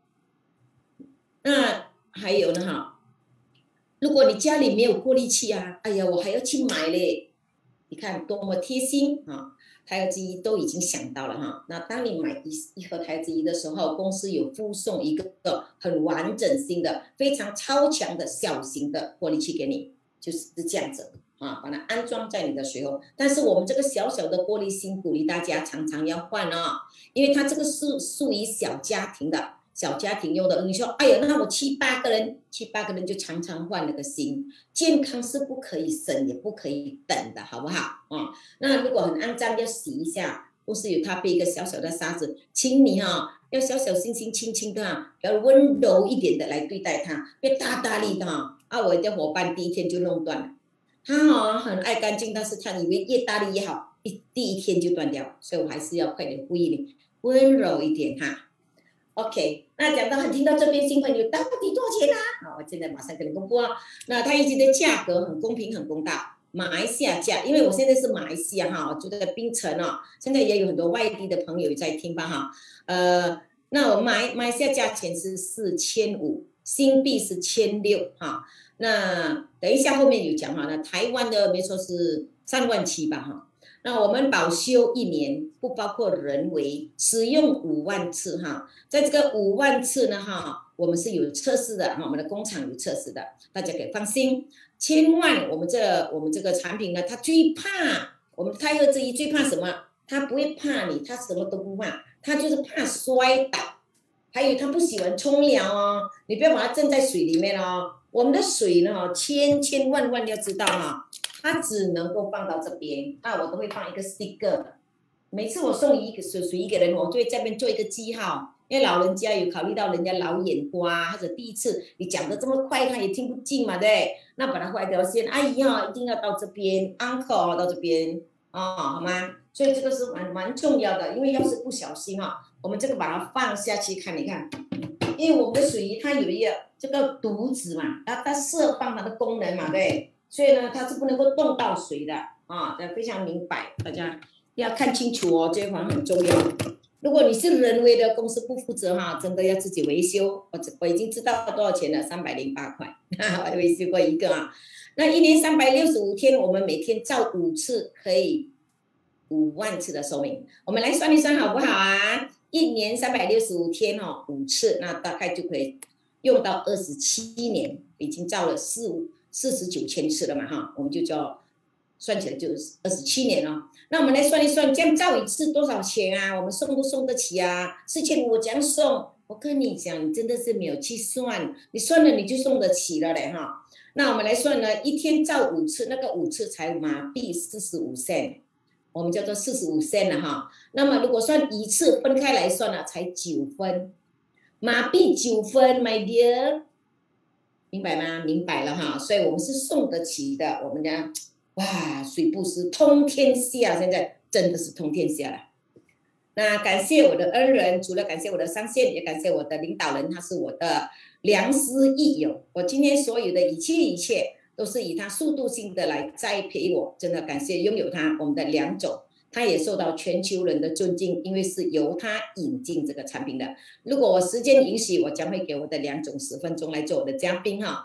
那还有呢哈，如果你家里没有过滤器啊，哎呀，我还要去买嘞，你看多么贴心啊！钛合之仪都已经想到了哈。那当你买一一盒钛合之仪的时候，公司有附送一个很完整性的、非常超强的小型的过滤器给你，就是这样子。啊，把它安装在你的水壶，但是我们这个小小的玻璃心鼓励大家常常要换哦，因为它这个是属于小家庭的，小家庭用的。你说，哎呀，那我七八个人，七八个人就常常换那个心，健康是不可以省也不可以等的，好不好？啊、嗯，那如果很肮脏，要洗一下。公司有他备一个小小的沙子，请你哈、哦、要小小心心、轻轻的、啊，要温柔一点的来对待它，别大大力的哈、啊。啊，我的伙伴第一天就弄断了。他哦很爱干净，但是他以为越大力越好，一第一天就断掉，所以我还是要快点呼吁你，温柔一点哈。OK， 那讲到很听到这边新朋友到底多少钱啊？好，我现在马上跟你公布啊。那它一直的价格很公平很公道，马来西亚价，因为我现在是马来西亚哈，就在槟城哦，现在也有很多外地的朋友在听吧哈。呃，那我马马来西亚价钱是四千五，新币是千六哈。那等一下后面有讲哈，那台湾的没错是三万七吧哈。那我们保修一年，不包括人为，使用五万次哈。在这个五万次呢哈，我们是有测试的哈，我们的工厂有测试的，大家可以放心。千万我们这我们这个产品呢，它最怕我们钛合之仪最怕什么？它不会怕你，它什么都不怕，它就是怕摔倒。还有它不喜欢冲凉哦，你不要把它浸在水里面哦。我们的水呢，千千万万要知道哈，它只能够放到这边，那我都会放一个 sticker。每次我送一个水水一个人，我就会在这边做一个记号，因为老人家有考虑到人家老眼花，或者第一次你讲的这么快，他也听不进嘛，对？那把它画一条线，阿姨哈，一定要到这边 ，uncle 到这边哦，好吗？所以这个是蛮蛮重要的，因为要是不小心哈、哦，我们这个把它放下去看，你看。因为我们的水仪它有一个这个犊子嘛，它它释放它的功能嘛，对，所以呢它是不能够动到水的啊，这非常明白，大家要看清楚哦，这一环很重要。如果你是人为的，公司不负责哈，真的要自己维修。我我已经知道多少钱了，三百零八块，我维修过一个啊。那一年三百六十五天，我们每天照五次，可以五万次的寿命。我们来算一算好不好啊？一年三百六十五天哦，五次，那大概就可以用到二十七年，已经照了四五四十九千次了嘛哈，我们就叫算起来就是二十七年了。那我们来算一算，这样照一次多少钱啊？我们送不送得起啊？四千五我这样送，我跟你讲，你真的是没有去算，你算了你就送得起了嘞哈。那我们来算呢，一天照五次，那个五次才马币四十五仙。我们叫做四十五仙了哈，那么如果算一次分开来算呢，才九分，马币九分 ，my dear， 明白吗？明白了哈，所以我们是送得起的，我们家哇，水布施通天下，现在真的是通天下了。那感谢我的恩人，除了感谢我的上线，也感谢我的领导人，他是我的良师益友，我今天所有的一切一切。都是以他速度性的来栽培我，真的感谢拥有他，我们的梁总，他也受到全球人的尊敬，因为是由他引进这个产品的。如果我时间允许，我将会给我的梁总十分钟来做我的嘉宾哈。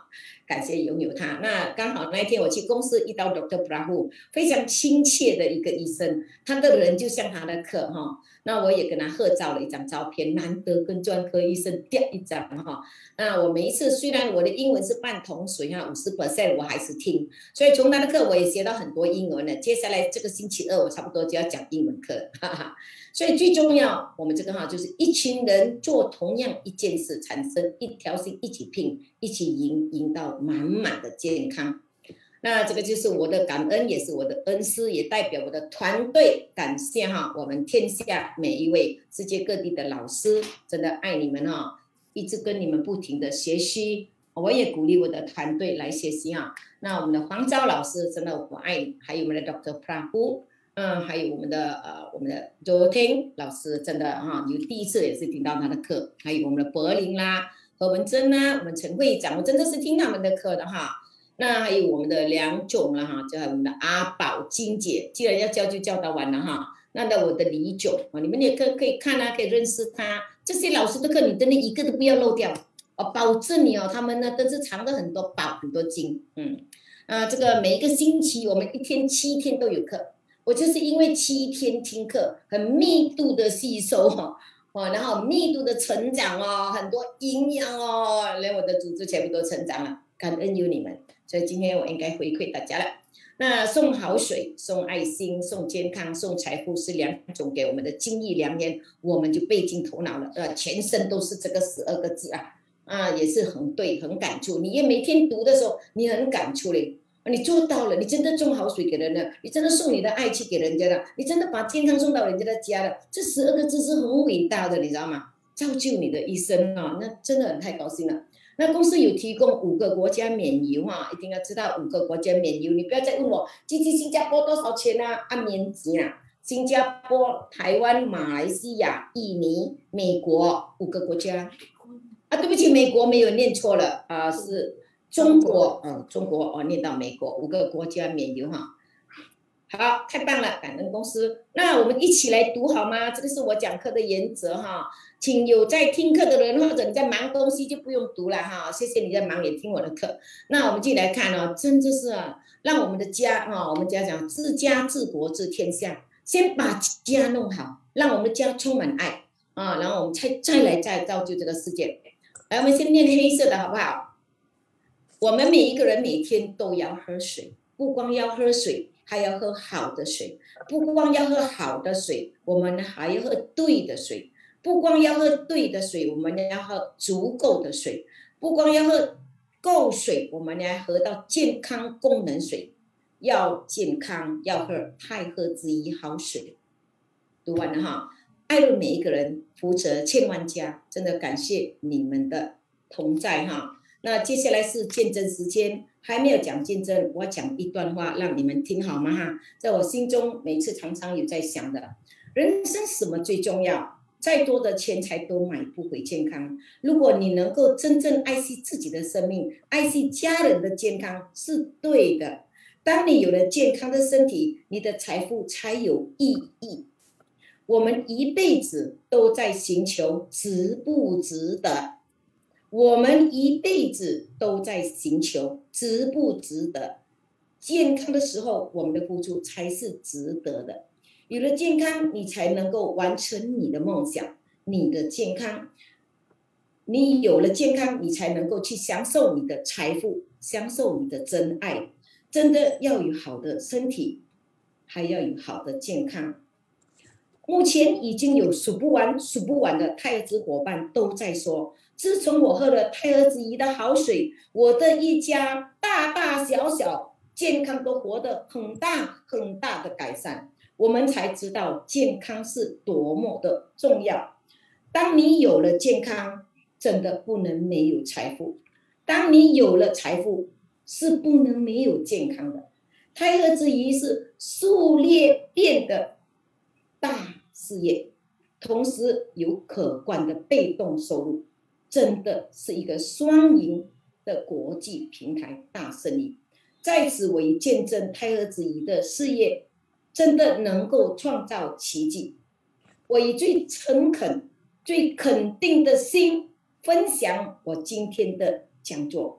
感谢拥有他。那刚好那一天我去公司遇到 doctor Prahu， 非常亲切的一个医生，他的人就像他的课哈。那我也跟他合照了一张照片，难得跟专科医生第一张哈。那我每一次虽然我的英文是半桶水哈，五十 percent 我还是听，所以从他的课我也学到很多英文了。接下来这个星期二我差不多就要讲英文课了，哈哈。所以最重要，我们这个哈就是一群人做同样一件事，产生一条心，一起拼，一起赢，赢到满满的健康。那这个就是我的感恩，也是我的恩师，也代表我的团队感谢哈我们天下每一位世界各地的老师，真的爱你们哈，一直跟你们不停的学习，我也鼓励我的团队来学习哈。那我们的黄昭老师真的我爱你，还有我们的 doctor Prahu。嗯，还有我们的呃，我们的昨天老师真的哈，有第一次也是听到他的课，还有我们的柏林啦、何文珍啦，我们陈会长，我真的是听他们的课的哈。那还有我们的梁总了哈，就还有我们的阿宝金姐，既然要教就教到完了哈。那的我的李总，你们也可可以看啊，可以认识他。这些老师的课，你真的一个都不要漏掉，我保证你哦，他们呢都是藏了很多宝，很多金。嗯，啊，这个每一个星期我们一天七天都有课。我就是因为七天听课，很密度的吸收哦，哦，然后密度的成长哦，很多营养哦，连我的组织全部都成长了，感恩有你们，所以今天我应该回馈大家了。那送好水、送爱心、送健康、送财富是两种给我们的金玉良言，我们就背进头脑了，呃，全身都是这个十二个字啊，啊，也是很对，很感触。你也每天读的时候，你很感触嘞。你做到了，你真的种好水给人了，你真的送你的爱去给人家了，你真的把健康送到人家的家了，这十二个字是很伟大的，你知道吗？造就你的一生啊，那真的很太高兴了。那公司有提供五个国家免邮哈，一定要知道五个国家免邮，你不要再问我去去新加坡多少钱啊？按免钱啊，新加坡、台湾、马来西亚、印尼、美国五个国家啊，对不起，美国没有念错了啊，是。中国，嗯，中国哦，念到美国，五个国家免邮哈，好，太棒了，感恩公司。那我们一起来读好吗？这个是我讲课的原则哈，请有在听课的人或者你在忙东西就不用读了哈，谢谢你在忙也听我的课。那我们进来看哦，真的是啊，让我们的家啊，我们家讲治家治国治天下，先把家弄好，让我们的家充满爱啊，然后我们再再来再造就这个世界。来，我们先念黑色的好不好？我们每一个人每天都要喝水，不光要喝水，还要喝好的水。不光要喝好的水，我们还要喝对的水。不光要喝对的水，我们要喝足够的水。不光要喝够水，我们要喝到健康功能水。要健康，要喝太喝之一好水。读完了哈，爱了每一个人，福泽千万家，真的感谢你们的同在哈。那接下来是见证时间，还没有讲见证，我讲一段话让你们听好吗哈？在我心中每次常常有在想的，人生什么最重要？再多的钱财都买不回健康。如果你能够真正爱惜自己的生命，爱惜家人的健康是对的。当你有了健康的身体，你的财富才有意义。我们一辈子都在寻求值不值得。我们一辈子都在寻求值不值得。健康的时候，我们的付出才是值得的。有了健康，你才能够完成你的梦想。你的健康，你有了健康，你才能够去享受你的财富，享受你的真爱。真的要有好的身体，还要有好的健康。目前已经有数不完、数不完的太儿子伙伴都在说，自从我喝了太儿子怡的好水，我的一家大大小小健康都活得很大很大的改善。我们才知道健康是多么的重要。当你有了健康，真的不能没有财富。当你有了财富，是不能没有健康的。太儿子怡是数列变的大事业，同时有可观的被动收入，真的是一个双赢的国际平台大生意。在此我也见证太儿子怡的事业真的能够创造奇迹。我以最诚恳、最肯定的心分享我今天的讲座。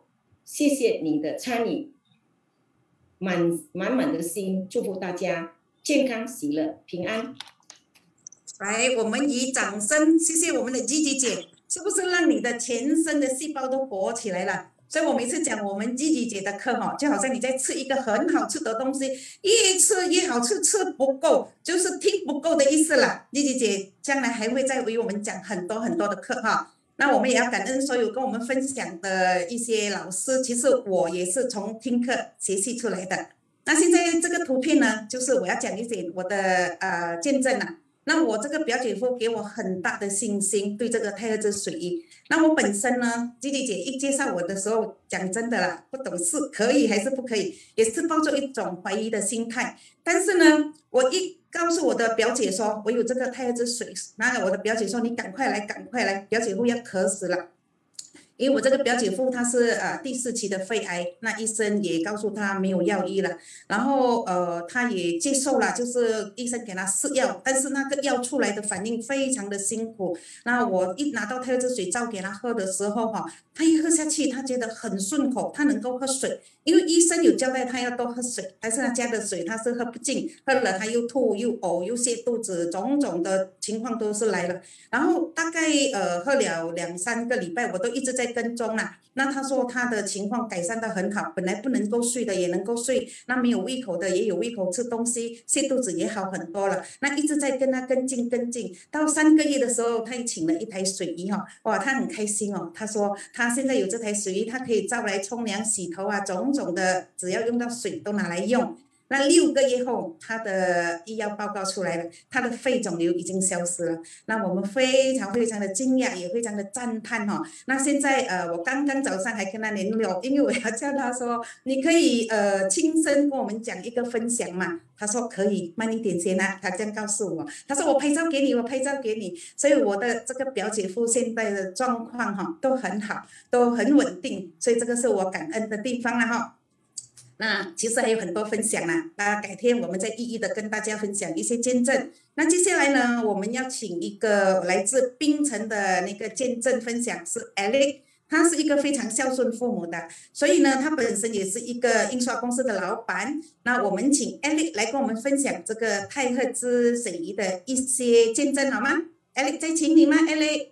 谢谢你的参与，满满满的心，祝福大家健康、喜乐、平安。 来，我们以掌声谢谢我们的 Gigi 姐，是不是让你的全身的细胞都活起来了？所以我每次讲我们 Gigi 姐的课哈，就好像你在吃一个很好吃的东西，越吃越好吃，吃不够就是听不够的意思啦。Gigi 姐将来还会再为我们讲很多很多的课哈。那我们也要感恩所有跟我们分享的一些老师，其实我也是从听课学习出来的。那现在这个图片呢，就是我要讲一些我的呃见证啊。那我这个表姐夫给我很大的信心，对这个太赫兹水医。那我本身呢，吉吉姐一介绍我的时候，讲真的啦，不懂是可以还是不可以，也是抱着一种怀疑的心态。但是呢，我一告诉我的表姐说，我有这个太赫兹水，那我的表姐说，你赶快来，赶快来，表姐夫要渴死了。因为我这个表姐夫他是呃第四期的肺癌，那医生也告诉他没有药医了，然后呃他也接受了，就是医生给他试药，但是那个药出来的反应非常的辛苦。那我一拿到太赫兹水照给他喝的时候哈，他一喝下去，他觉得很顺口，他能够喝水，因为医生有交代他要多喝水，但是他加的水他是喝不进，喝了他又吐又呕又泻肚子，种种的情况都是来了。然后大概呃喝了两三个礼拜，我都一直在跟踪啦。那他说他的情况改善得很好，本来不能够睡的也能够睡，那没有胃口的也有胃口吃东西，泻肚子也好很多了。那一直在跟他跟进跟进，到三个月的时候，他也请了一台水仪哈，哇，他很开心哦。他说他现在有这台水仪，他可以照来冲凉、洗头啊，种种的，只要用到水都拿来用。那六个月后，他的医药报告出来了，他的肺肿瘤已经消失了。那我们非常非常的惊讶，也非常的赞叹哈、哦。那现在呃，我刚刚早上还跟他联络，因为我要叫他说，你可以呃亲身跟我们讲一个分享嘛。他说可以，慢一点先啊。他这样告诉我，他说我拍照给你，我拍照给你。所以我的这个表姐夫现在的状况哈都很好，都很稳定，所以这个是我感恩的地方了哈。那其实还有很多分享啦，那改天我们再一一的跟大家分享一些见证。那接下来呢，我们要请一个来自槟城的那个见证分享是 Leek， 他是一个非常孝顺父母的，所以呢，他本身也是一个印刷公司的老板。那我们请 Leek 来跟我们分享这个太赫兹水仪的一些见证好吗 ？Leek 再请你吗 ？Leek，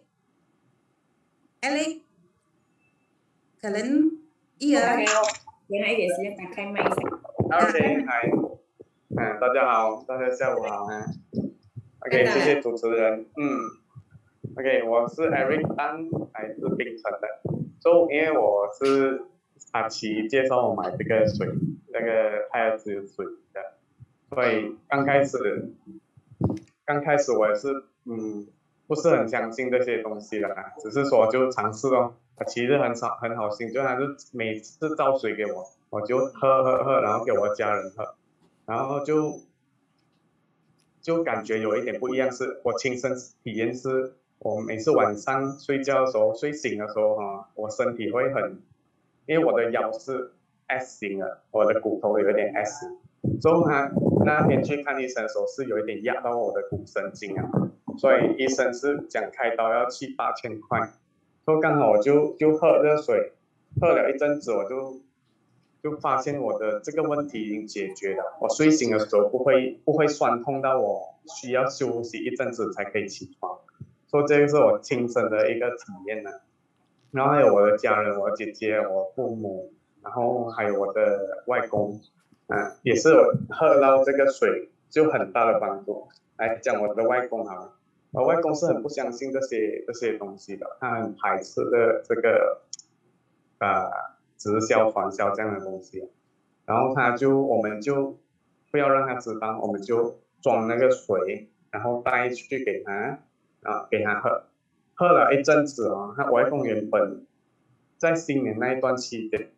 Leek， 可能一儿。 给他一点时间打开麦一下。 OK， 嗨，嗯，大家好，大家下午好啊。OK， 谢谢主持人。嗯 ，OK， 我是 Eric 丹，来自槟城的。So， 因为我是阿奇介绍我买这个水，那个太赫兹水的，所以刚开始，刚开始我也是嗯不是很相信这些东西的啦，只是说就尝试咯。他其实很少很好心，就他是每次倒水给我，我就喝喝喝，然后给我家人喝，然后就就感觉有一点不一样，是我亲身体验是，我每次晚上睡觉的时候，睡醒的时候哈，我身体会很，因为我的腰是 S 型的，我的骨头有一点 S， 所以他那天去看医生的时候是有一点压到我的骨神经啊，所以医生是讲开刀要七八千块。所以刚好我就就喝热水，喝了一阵子，我就就发现我的这个问题已经解决了。我睡醒的时候不会不会酸痛到我需要休息一阵子才可以起床，所以这个是我亲身的一个体验呢。然后还有我的家人，我姐姐、我父母，然后还有我的外公，啊，也是有喝到这个水就很大的帮助。来讲我的外公好了。我外公是很不相信这些这些东西的，他很排斥的这个呃直销传销这样的东西，然后他就我们就不要让他知道，我们就装那个水，然后带去给他啊给他喝，喝了一阵子哦，他外公原本在新年那一段期间。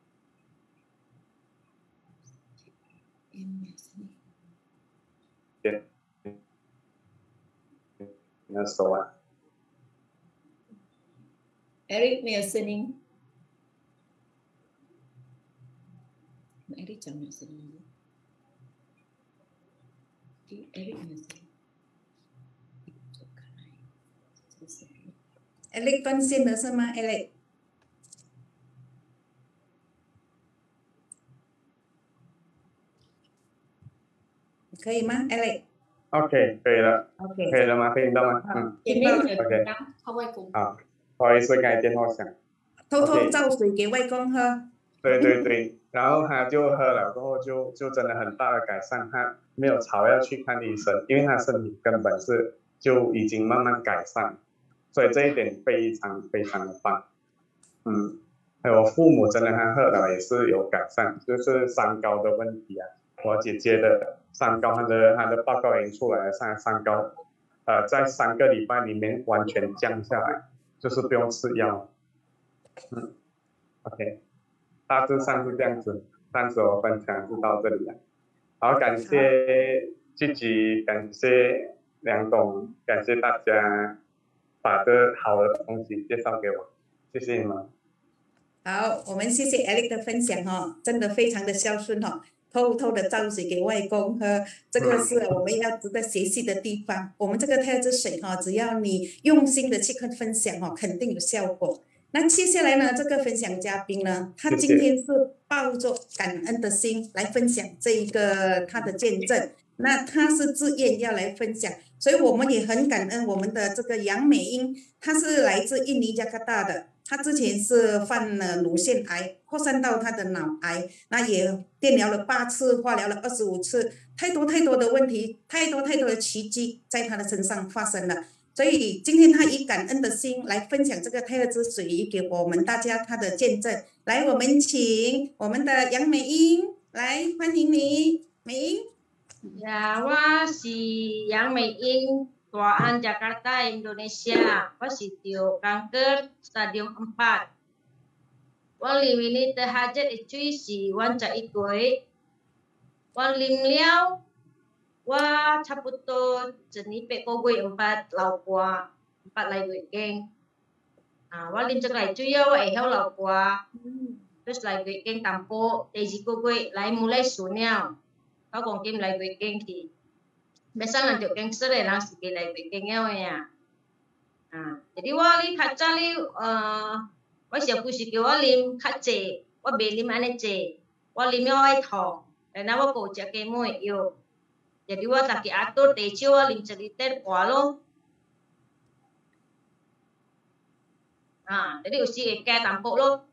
你要说啊 Eric 没有声音 ，Eric 讲没有声音 ，Eric 没有声音 ，Eric 断线了是吗 ？Eric， 可以吗 ，Alex？ OK， 可以了。 OK， 可以了吗？听到吗？嗯。 听到。 OK。好，不好意思，刚才电话响。 偷偷倒水给外公喝。 对对对，然后他就喝了过后就就真的很大的改善，他没有吵要去看医生，因为他身体根本是就已经慢慢改善，所以这一点非常非常的棒。嗯，还有父母真的他喝了也是有改善，就是三高的问题啊，我姐姐的三高，她的她的报告已经出来了，三三高，呃，在三个礼拜里面完全降下来，就是不用吃药。嗯 ，OK。大致上是这样子，暂时我分享是到这里了。好，感谢聚集，感谢梁董，感谢大家把这好的东西介绍给我，谢谢你们。 好，我们谢谢 Alex 的分享哦，真的非常的孝顺哦，偷偷的倒水给外公喝，这个是我们要值得学习的地方。我们这个太子水哈、哦，只要你用心的去分享哦，肯定有效果。那接下来呢，这个分享嘉宾呢，他今天是抱着感恩的心来分享这一个他的见证。那他是自愿要来分享，所以我们也很感恩我们的这个杨美英，她是来自印尼加卡大的，她之前是患了乳腺癌，扩散到她的脑癌，那也电疗了八次，化疗了二十五次，太多太多的问题，太多太多的奇迹在她的身上发生了。所以今天他以感恩的心来分享这个泰勒之水给我们大家他的见证。来，我们请我们的杨美英来欢迎你，美英。 呀，我是杨美英，住喺Jakarta Indonesia， 我是得kanker stadium empat。我啉ini teh hajat itu si wan cai koi， 我啉了。我差不多一年八個月empat流汗，empat嚟月經。啊，我啉這個嚟水啊，我會曉流汗，就是嚟月經淡薄，第二個月嚟冇嚟順了，我講緊嚟月經去。別生人條經色嘅人是嘅嚟月經嘅呀。啊，jadi我哩較早哩，呃，我小姑是叫我啉較濟，我未啉安尼濟，我啉了愛痛，然後我個食雞妹藥。Jadi wa taki atur techo wa lim cerita kualo. Ah, jadi usi eke tampuk lo.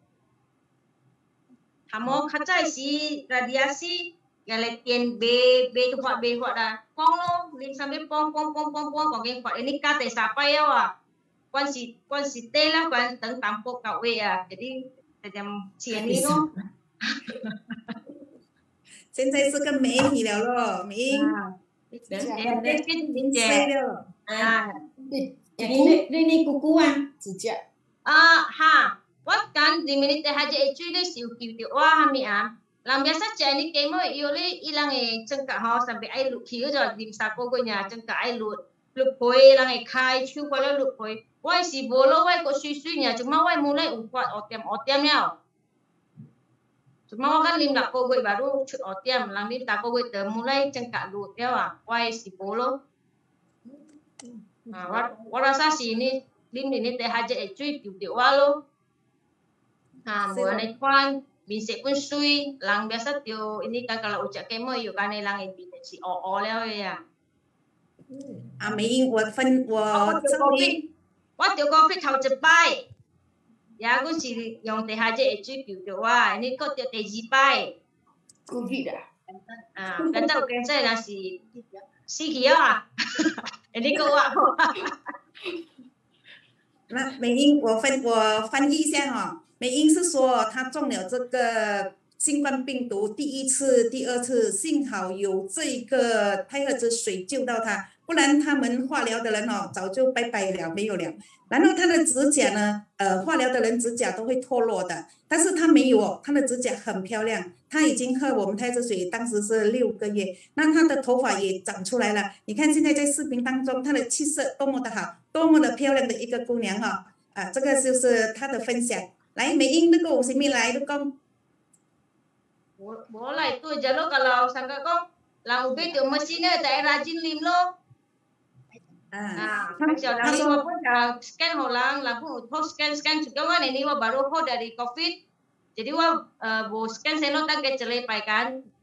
Hamo kacai si radiasi galetian B B tu buat B buat dah. Pong lo lim sambil pong pong pong pong pong kong buat ini kata siapa ya wa. Kuan si kuan si tela kuan teng tampuk kau ya. Jadi macam cian lo. 现在是个美女了咯，美英。 啊， 零岁了。 啊， 你你你姑姑啊，指甲。 啊哈，我kan di minute haja itu le siu kiu tu wah kami am. Lang biasa cak ni kemo iyo le ilang e cengkak ho sampai ai lut kiu jo dim sako go nya cengkak ai lut lut poi lang e kai chu ko le lut poi. Wai si bolo wai ko sui-sui nya cuma wai mulai upat otiam-otiam nya. Cuma kan lim nak ko gue baru cut otiam, lang lim tak ko gue te mulai cengkak lut ya wah, wai si bolo. Nah, wa, wa rasa si ini lim ini teh haja e cui tiu tiu walo. Nah, buat naik kuan, bisik pun sui, lang biasa tiu ini kan kalau ucap kemo yuk kan lang ini si o o le ya. 啊，美英，我分我这里， 我tiu kopi thau cepai. Ya, aku si yang teh haja itu gitu wah, ini kok teh jipai. Covid dah. Ah, kata bukan saya nasi si kia. Ini kok wah. 那美英，我分我翻译一下哈、哦，美英是说她中了这个新冠病毒第一次、第二次，幸好有这个泰勒之水救到她，不然他们化疗的人哦早就拜拜了，没有了。然后他的指甲呢，呃，化疗的人指甲都会脱落的，但是他没有哦，他的指甲很漂亮。他已经喝我们泰之水，当时是六个月，那他的头发也长出来了。你看现在在视频当中，他的气色多么的好，多么的漂亮的一个姑娘哈、哦！啊，这个就是他的分享。来，美英，那个我先面来的讲。 Boleh itu jalo kalau sangka kong lang ubi tu mesinnya tak rajin lim lo. Nah, kalau lang lima pun dah scan holang, langsung utah scan scan juga kan ini wah baru ho dari COVID. Jadi wah bu scan seno tak kecele pai kan.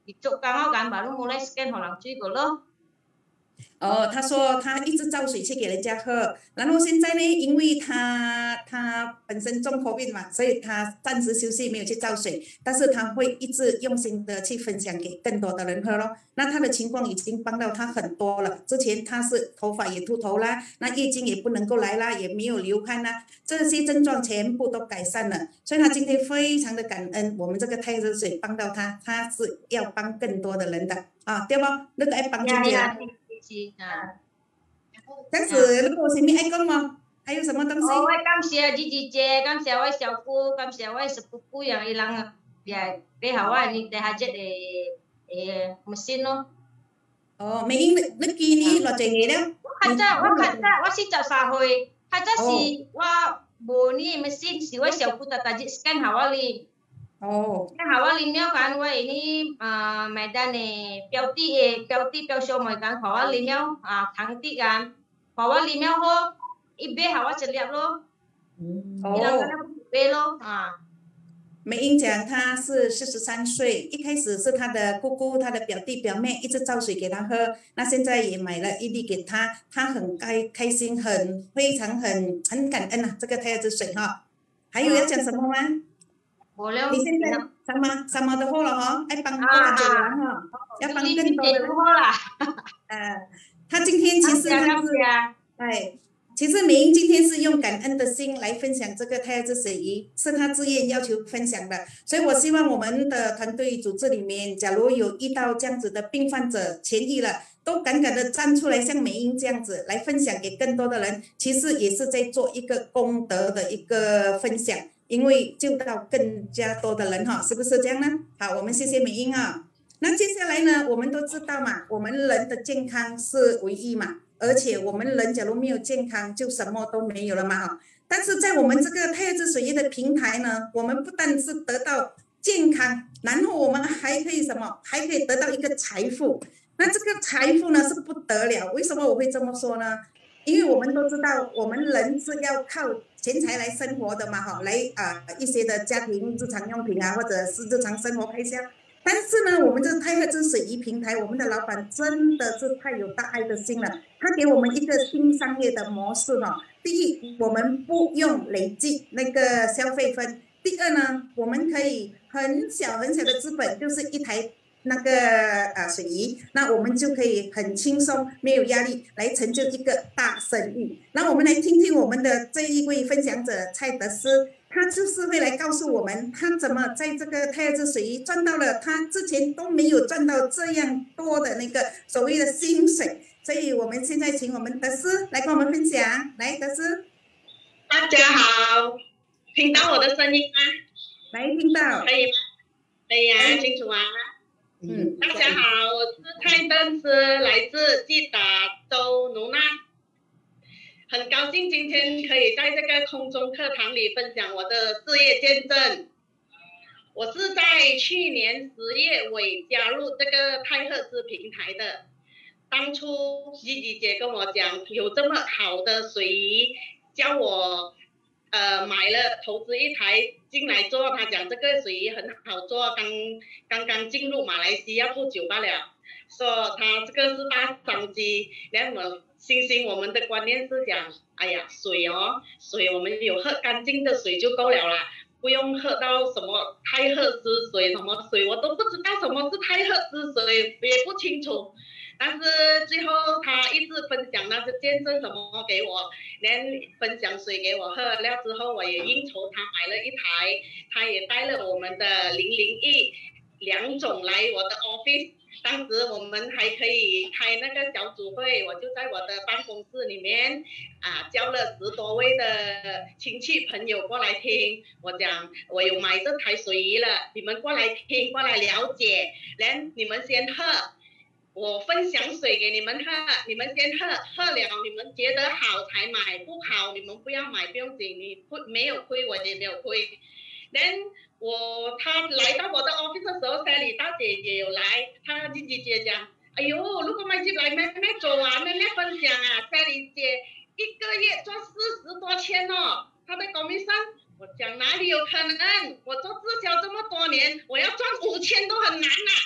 你做刚好干把路冇来 scan 好人水过咯。 哦，他说他一直造水去给人家喝，然后现在呢，因为他他本身中 COVID 嘛，所以他暂时休息没有去造水，但是他会一直用心的去分享给更多的人喝咯。那他的情况已经帮到他很多了，之前他是头发也秃头啦，那月经也不能够来啦，也没有流汗啦，这些症状全部都改善了，所以他今天非常的感恩我们这个太热水帮到他，他是要帮更多的人的啊，对不？那个爱帮姐姐。 啊， 这样子，如果有什么爱讲吗？还有什么东西？ 我感谢姐姐姐，感谢我小姑，感谢我十姑姑样伊人也给好我你哋下只诶诶唔先咯。 哦，美英，你你今年偌济年了？ 我较早，我较早，我四十三岁，较早是我无呢唔先，是我小姑特特日 scan 好我哩。 哦。 scan 好我哩了，kan 我ini 啊，麦丹诶表弟诶表弟表兄妹kan 好我哩了啊，堂弟kan 好我哩了好，一杯好我一粒咯。 哦。 伊人个一杯咯啊。 美英讲她是四十三岁，一开始是她的姑姑、她的表弟表妹一直造水给她喝，那现在也买了一粒给她，她很开开心，很非常很很感恩啊，这个太阳之水哈。还有要讲什么吗？你现在什么什么都好了哈，爱帮多个姐人哈，要帮更多的人。呃，他今天其实他是，哎。其实美英今天是用感恩的心来分享这个太阳之水仪，是他自愿要求分享的，所以我希望我们的团队组织里面，假如有遇到这样子的病患者痊愈了，都敢敢的站出来，像美英这样子来分享给更多的人，其实也是在做一个功德的一个分享，因为救到更加多的人哈，是不是这样呢？好，我们谢谢美英啊。那接下来呢，我们都知道嘛，我们人的健康是唯一嘛。而且我们人假如没有健康，就什么都没有了嘛哈。但是在我们这个太阳之水液的平台呢，我们不但是得到健康，然后我们还可以什么？还可以得到一个财富。那这个财富呢是不得了，为什么我会这么说呢？因为我们都知道，我们人是要靠钱财来生活的嘛哈，来啊、呃、一些的家庭日常用品啊，或者是日常生活开销。但是呢，我们这太和之水仪平台，我们的老板真的是太有大爱的心了。他给我们一个新商业的模式哈。第一，我们不用累积那个消费分；第二呢，我们可以很小很小的资本，就是一台那个呃水仪，那我们就可以很轻松，没有压力来成就一个大生意。那我们来听听我们的这一位分享者蔡德斯。他就是会来告诉我们，他怎么在这个太阳之水仪赚到了他之前都没有赚到这样多的那个所谓的薪水。所以我们现在请我们德斯来跟我们分享。来，德斯。 大家好，听到我的声音吗？ 来，听到。 可以吗？可以啊，清楚啊。 嗯。 大家好，我是蔡德斯，来自吉打州努纳。很高兴今天可以在这个空中课堂里分享我的事业见证。我是在去年十月尾加入这个太赫兹平台的。当初Gigi姐跟我讲有这么好的水仪，叫我呃买了投资一台进来做。她讲这个水仪很好做，刚刚刚进入马来西亚不久罢了，说它这个是大商机。然后星星我们的观念是讲，哎呀，水哦，水我们有喝干净的水就够了啦，不用喝到什么太赫兹水，什么水我都不知道什么是太赫兹水，也不清楚。但是最后他一直分享那些见证什么给我，连分享水给我喝了之后，我也应酬他买了一台，他也带了我们的零零一两种来我的 office。当时我们还可以开那个小组会，我就在我的办公室里面啊，叫了十多位的亲戚朋友过来听。我讲我有买这台水仪了，你们过来听，过来了解，连你们先喝。我分享水给你们喝，你们先喝，喝了你们觉得好才买，不好你们不要买，不用紧，你不没有亏我也没有亏。then 我他来到我的 office 的时候 ，Sally 大姐姐有来，她自己姐讲，哎呦，如果买进来妹妹做啊，妹妹分享啊 ，Sally 姐一个月赚四十多千哦，她的公司上，我讲哪里有可能？我做直销这么多年，我要赚五千都很难呐、啊。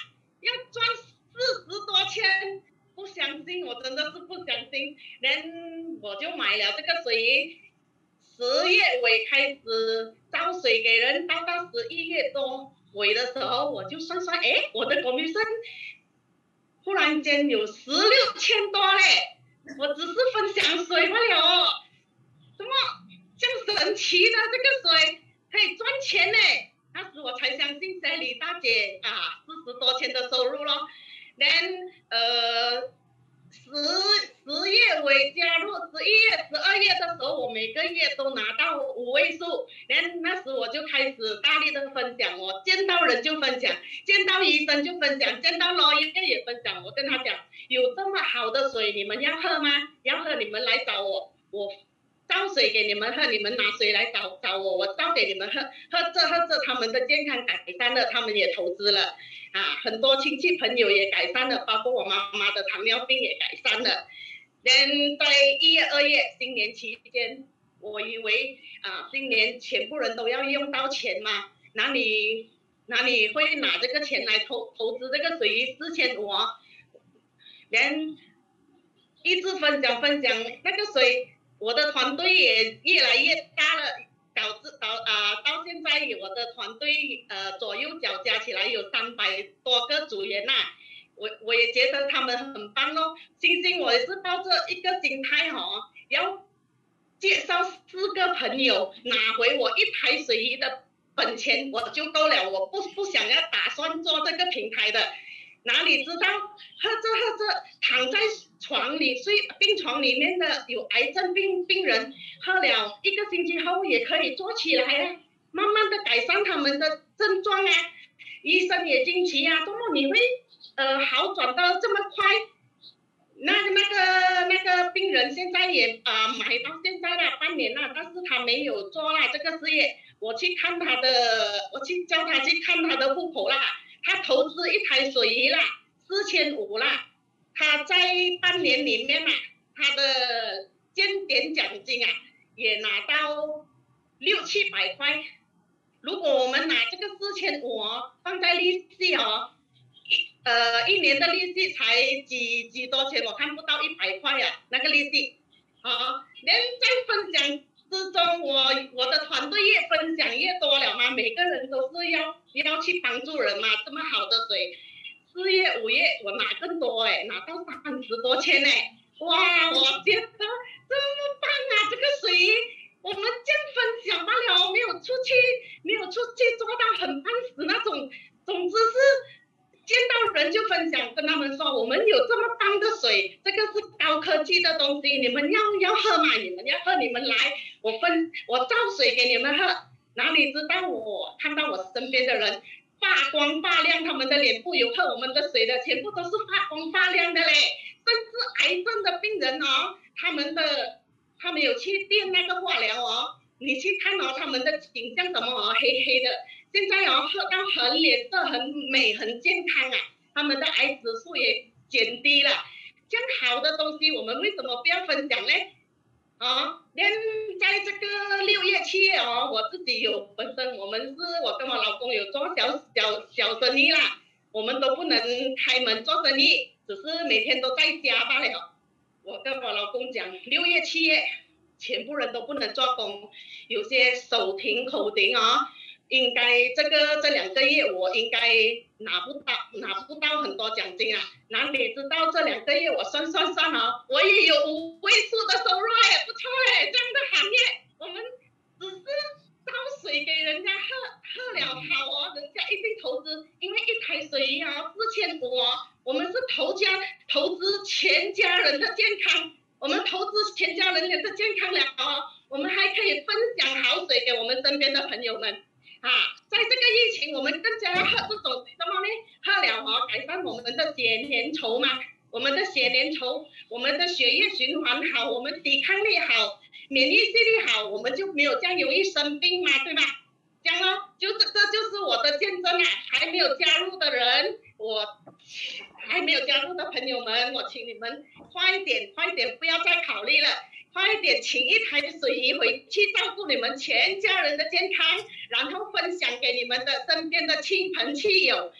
要赚四十多千，不相信，我真的是不相信。然后我就买了这个水，十月尾开始招水给人，到到十一月多尾的时候，我就算算，哎，我的 commission 忽然间有十六千多嘞，我只是分享水罢了，怎么这样神奇的这个水可以赚钱呢？那时我才相信这里大姐啊，四十多千的收入咯。then 呃十十月尾加入十一月、十二月的时候，我每个月都拿到五位数。then 那时我就开始大力的分享，我见到人就分享，见到医生就分享，见到老爷爷也分享。我跟他讲，有这么好的水，你们要喝吗？要喝你们来找我，我倒水给你们喝，你们拿水来找找我，我倒给你们喝，喝着喝着他们的健康改善了，他们也投资了。啊，很多亲戚朋友也改善了，包括我妈妈的糖尿病也改善了。then 在一月、二月新年期间，我以为啊，今年全部人都要用到钱嘛，哪里哪里会拿这个钱来投投资这个水域四千五哦？ then 一直分享分享那个水，我的团队也越来越大了。导致导啊，到现在我的团队呃左右脚加起来有三百多个组员呐、啊，我我也觉得他们很棒哦。星星我也是抱着一个心态哦，要介绍四个朋友拿回我一台水仪的本钱我就够了，我不不想要打算做这个平台的。哪里知道喝着喝着躺在床里睡病床里面的有癌症病病人，喝了一个星期后也可以做起来了，慢慢的改善他们的症状啊。医生也惊奇啊，怎么你会呃好转到这么快？那那个那个病人现在也啊、呃、买到现在了半年了，但是他没有做了这个事业。我去看他的，我去叫他去看他的户口啦。他投资一台水仪啦，四千五啦。他在半年里面嘛，他的建点奖金啊，也拿到六七百块。如果我们拿这个四千五哦，放在利息哦，一呃一年的利息才几几多钱？我看不到一百块呀、啊，那个利息。好，连在分享之中，我我的团队越分享越多了嘛，每个人都是要要去帮助人嘛，这么好的水，四月五月我拿更多哎，拿到三十多千哎，哇，我觉得这么棒啊，这个水我们这样分享罢了，没有出去没有出去做到很半死那种，总之是见到人就分享，跟他们说我们有这么棒的水，这个是高科技的东西，你们要要喝吗？你们要喝你们来，我分我倒水给你们喝。哪里知道我看到我身边的人发光发亮，他们的脸部有喝我们的水的，全部都是发光发亮的嘞，甚至癌症的病人哦，他们的他们有去垫那个化疗哦，你去看哦，他们的景象怎么哦黑黑的。现在哦，喝到很脸色很美很健康啊，他们的癌指数也减低了。这样好的东西，我们为什么不要分享呢？哦，连在这个六月七月哦，我自己有本身我们是我跟我老公有做小小小生意啦，我们都不能开门做生意，只是每天都在家罢了。我跟我老公讲，六月七月全部人都不能做工，有些手停口停哦。应该这个这两个月我应该拿不到拿不到很多奖金啊，哪里知道这两个月我算算算哦，我也有五位数的收入哎，不错哎，这样的行业我们只是倒水给人家喝，喝了好哦，人家一定投资，因为一台水仪哦四千五哦，我们是投家投资全家人的健康，我们投资全家人的健康了哦，我们还可以分享好水给我们身边的朋友们。啊，在这个疫情，我们更加要喝这种什么呢？喝了哦，改善我们的血粘稠嘛，我们的血粘稠，我们的血液循环好，我们抵抗力好，免疫力好，我们就没有这样容易生病嘛，对吧？这样咯，就这这就是我的见证啊！还没有加入的人，我还没有加入的朋友们，我请你们快点快点，不要再考虑了。快点请一台水仪回去照顾你们全家人的健康，然后分享给你们的身边的亲朋戚友。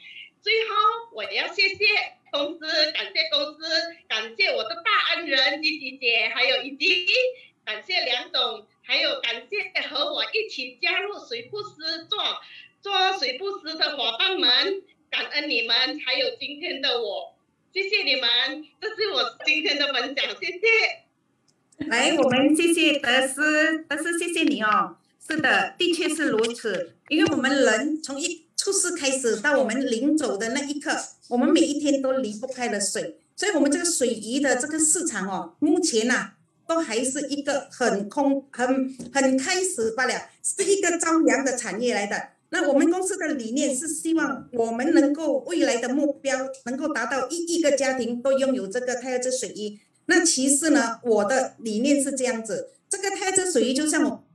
最后我要谢谢公司，感谢公司，感谢我的大恩人吉吉姐，还有以及感谢梁总，还有感谢和我一起加入水布施做做水布施的伙伴们，感恩你们，还有今天的我，谢谢你们，这是我今天的分享，谢谢。 来，我们谢谢德斯，德斯谢谢你哦。是的，的确是如此，因为我们人从一出世开始到我们临走的那一刻，我们每一天都离不开了水，所以我们这个水鱼的这个市场哦，目前呐、啊、都还是一个很空、很很开始罢了，是一个朝阳的产业来的。那我们公司的理念是希望我们能够未来的目标能够达到一亿个家庭都拥有这个太阳之水鱼。那其实呢，我的理念是这样子，这个太阳之水鱼就像我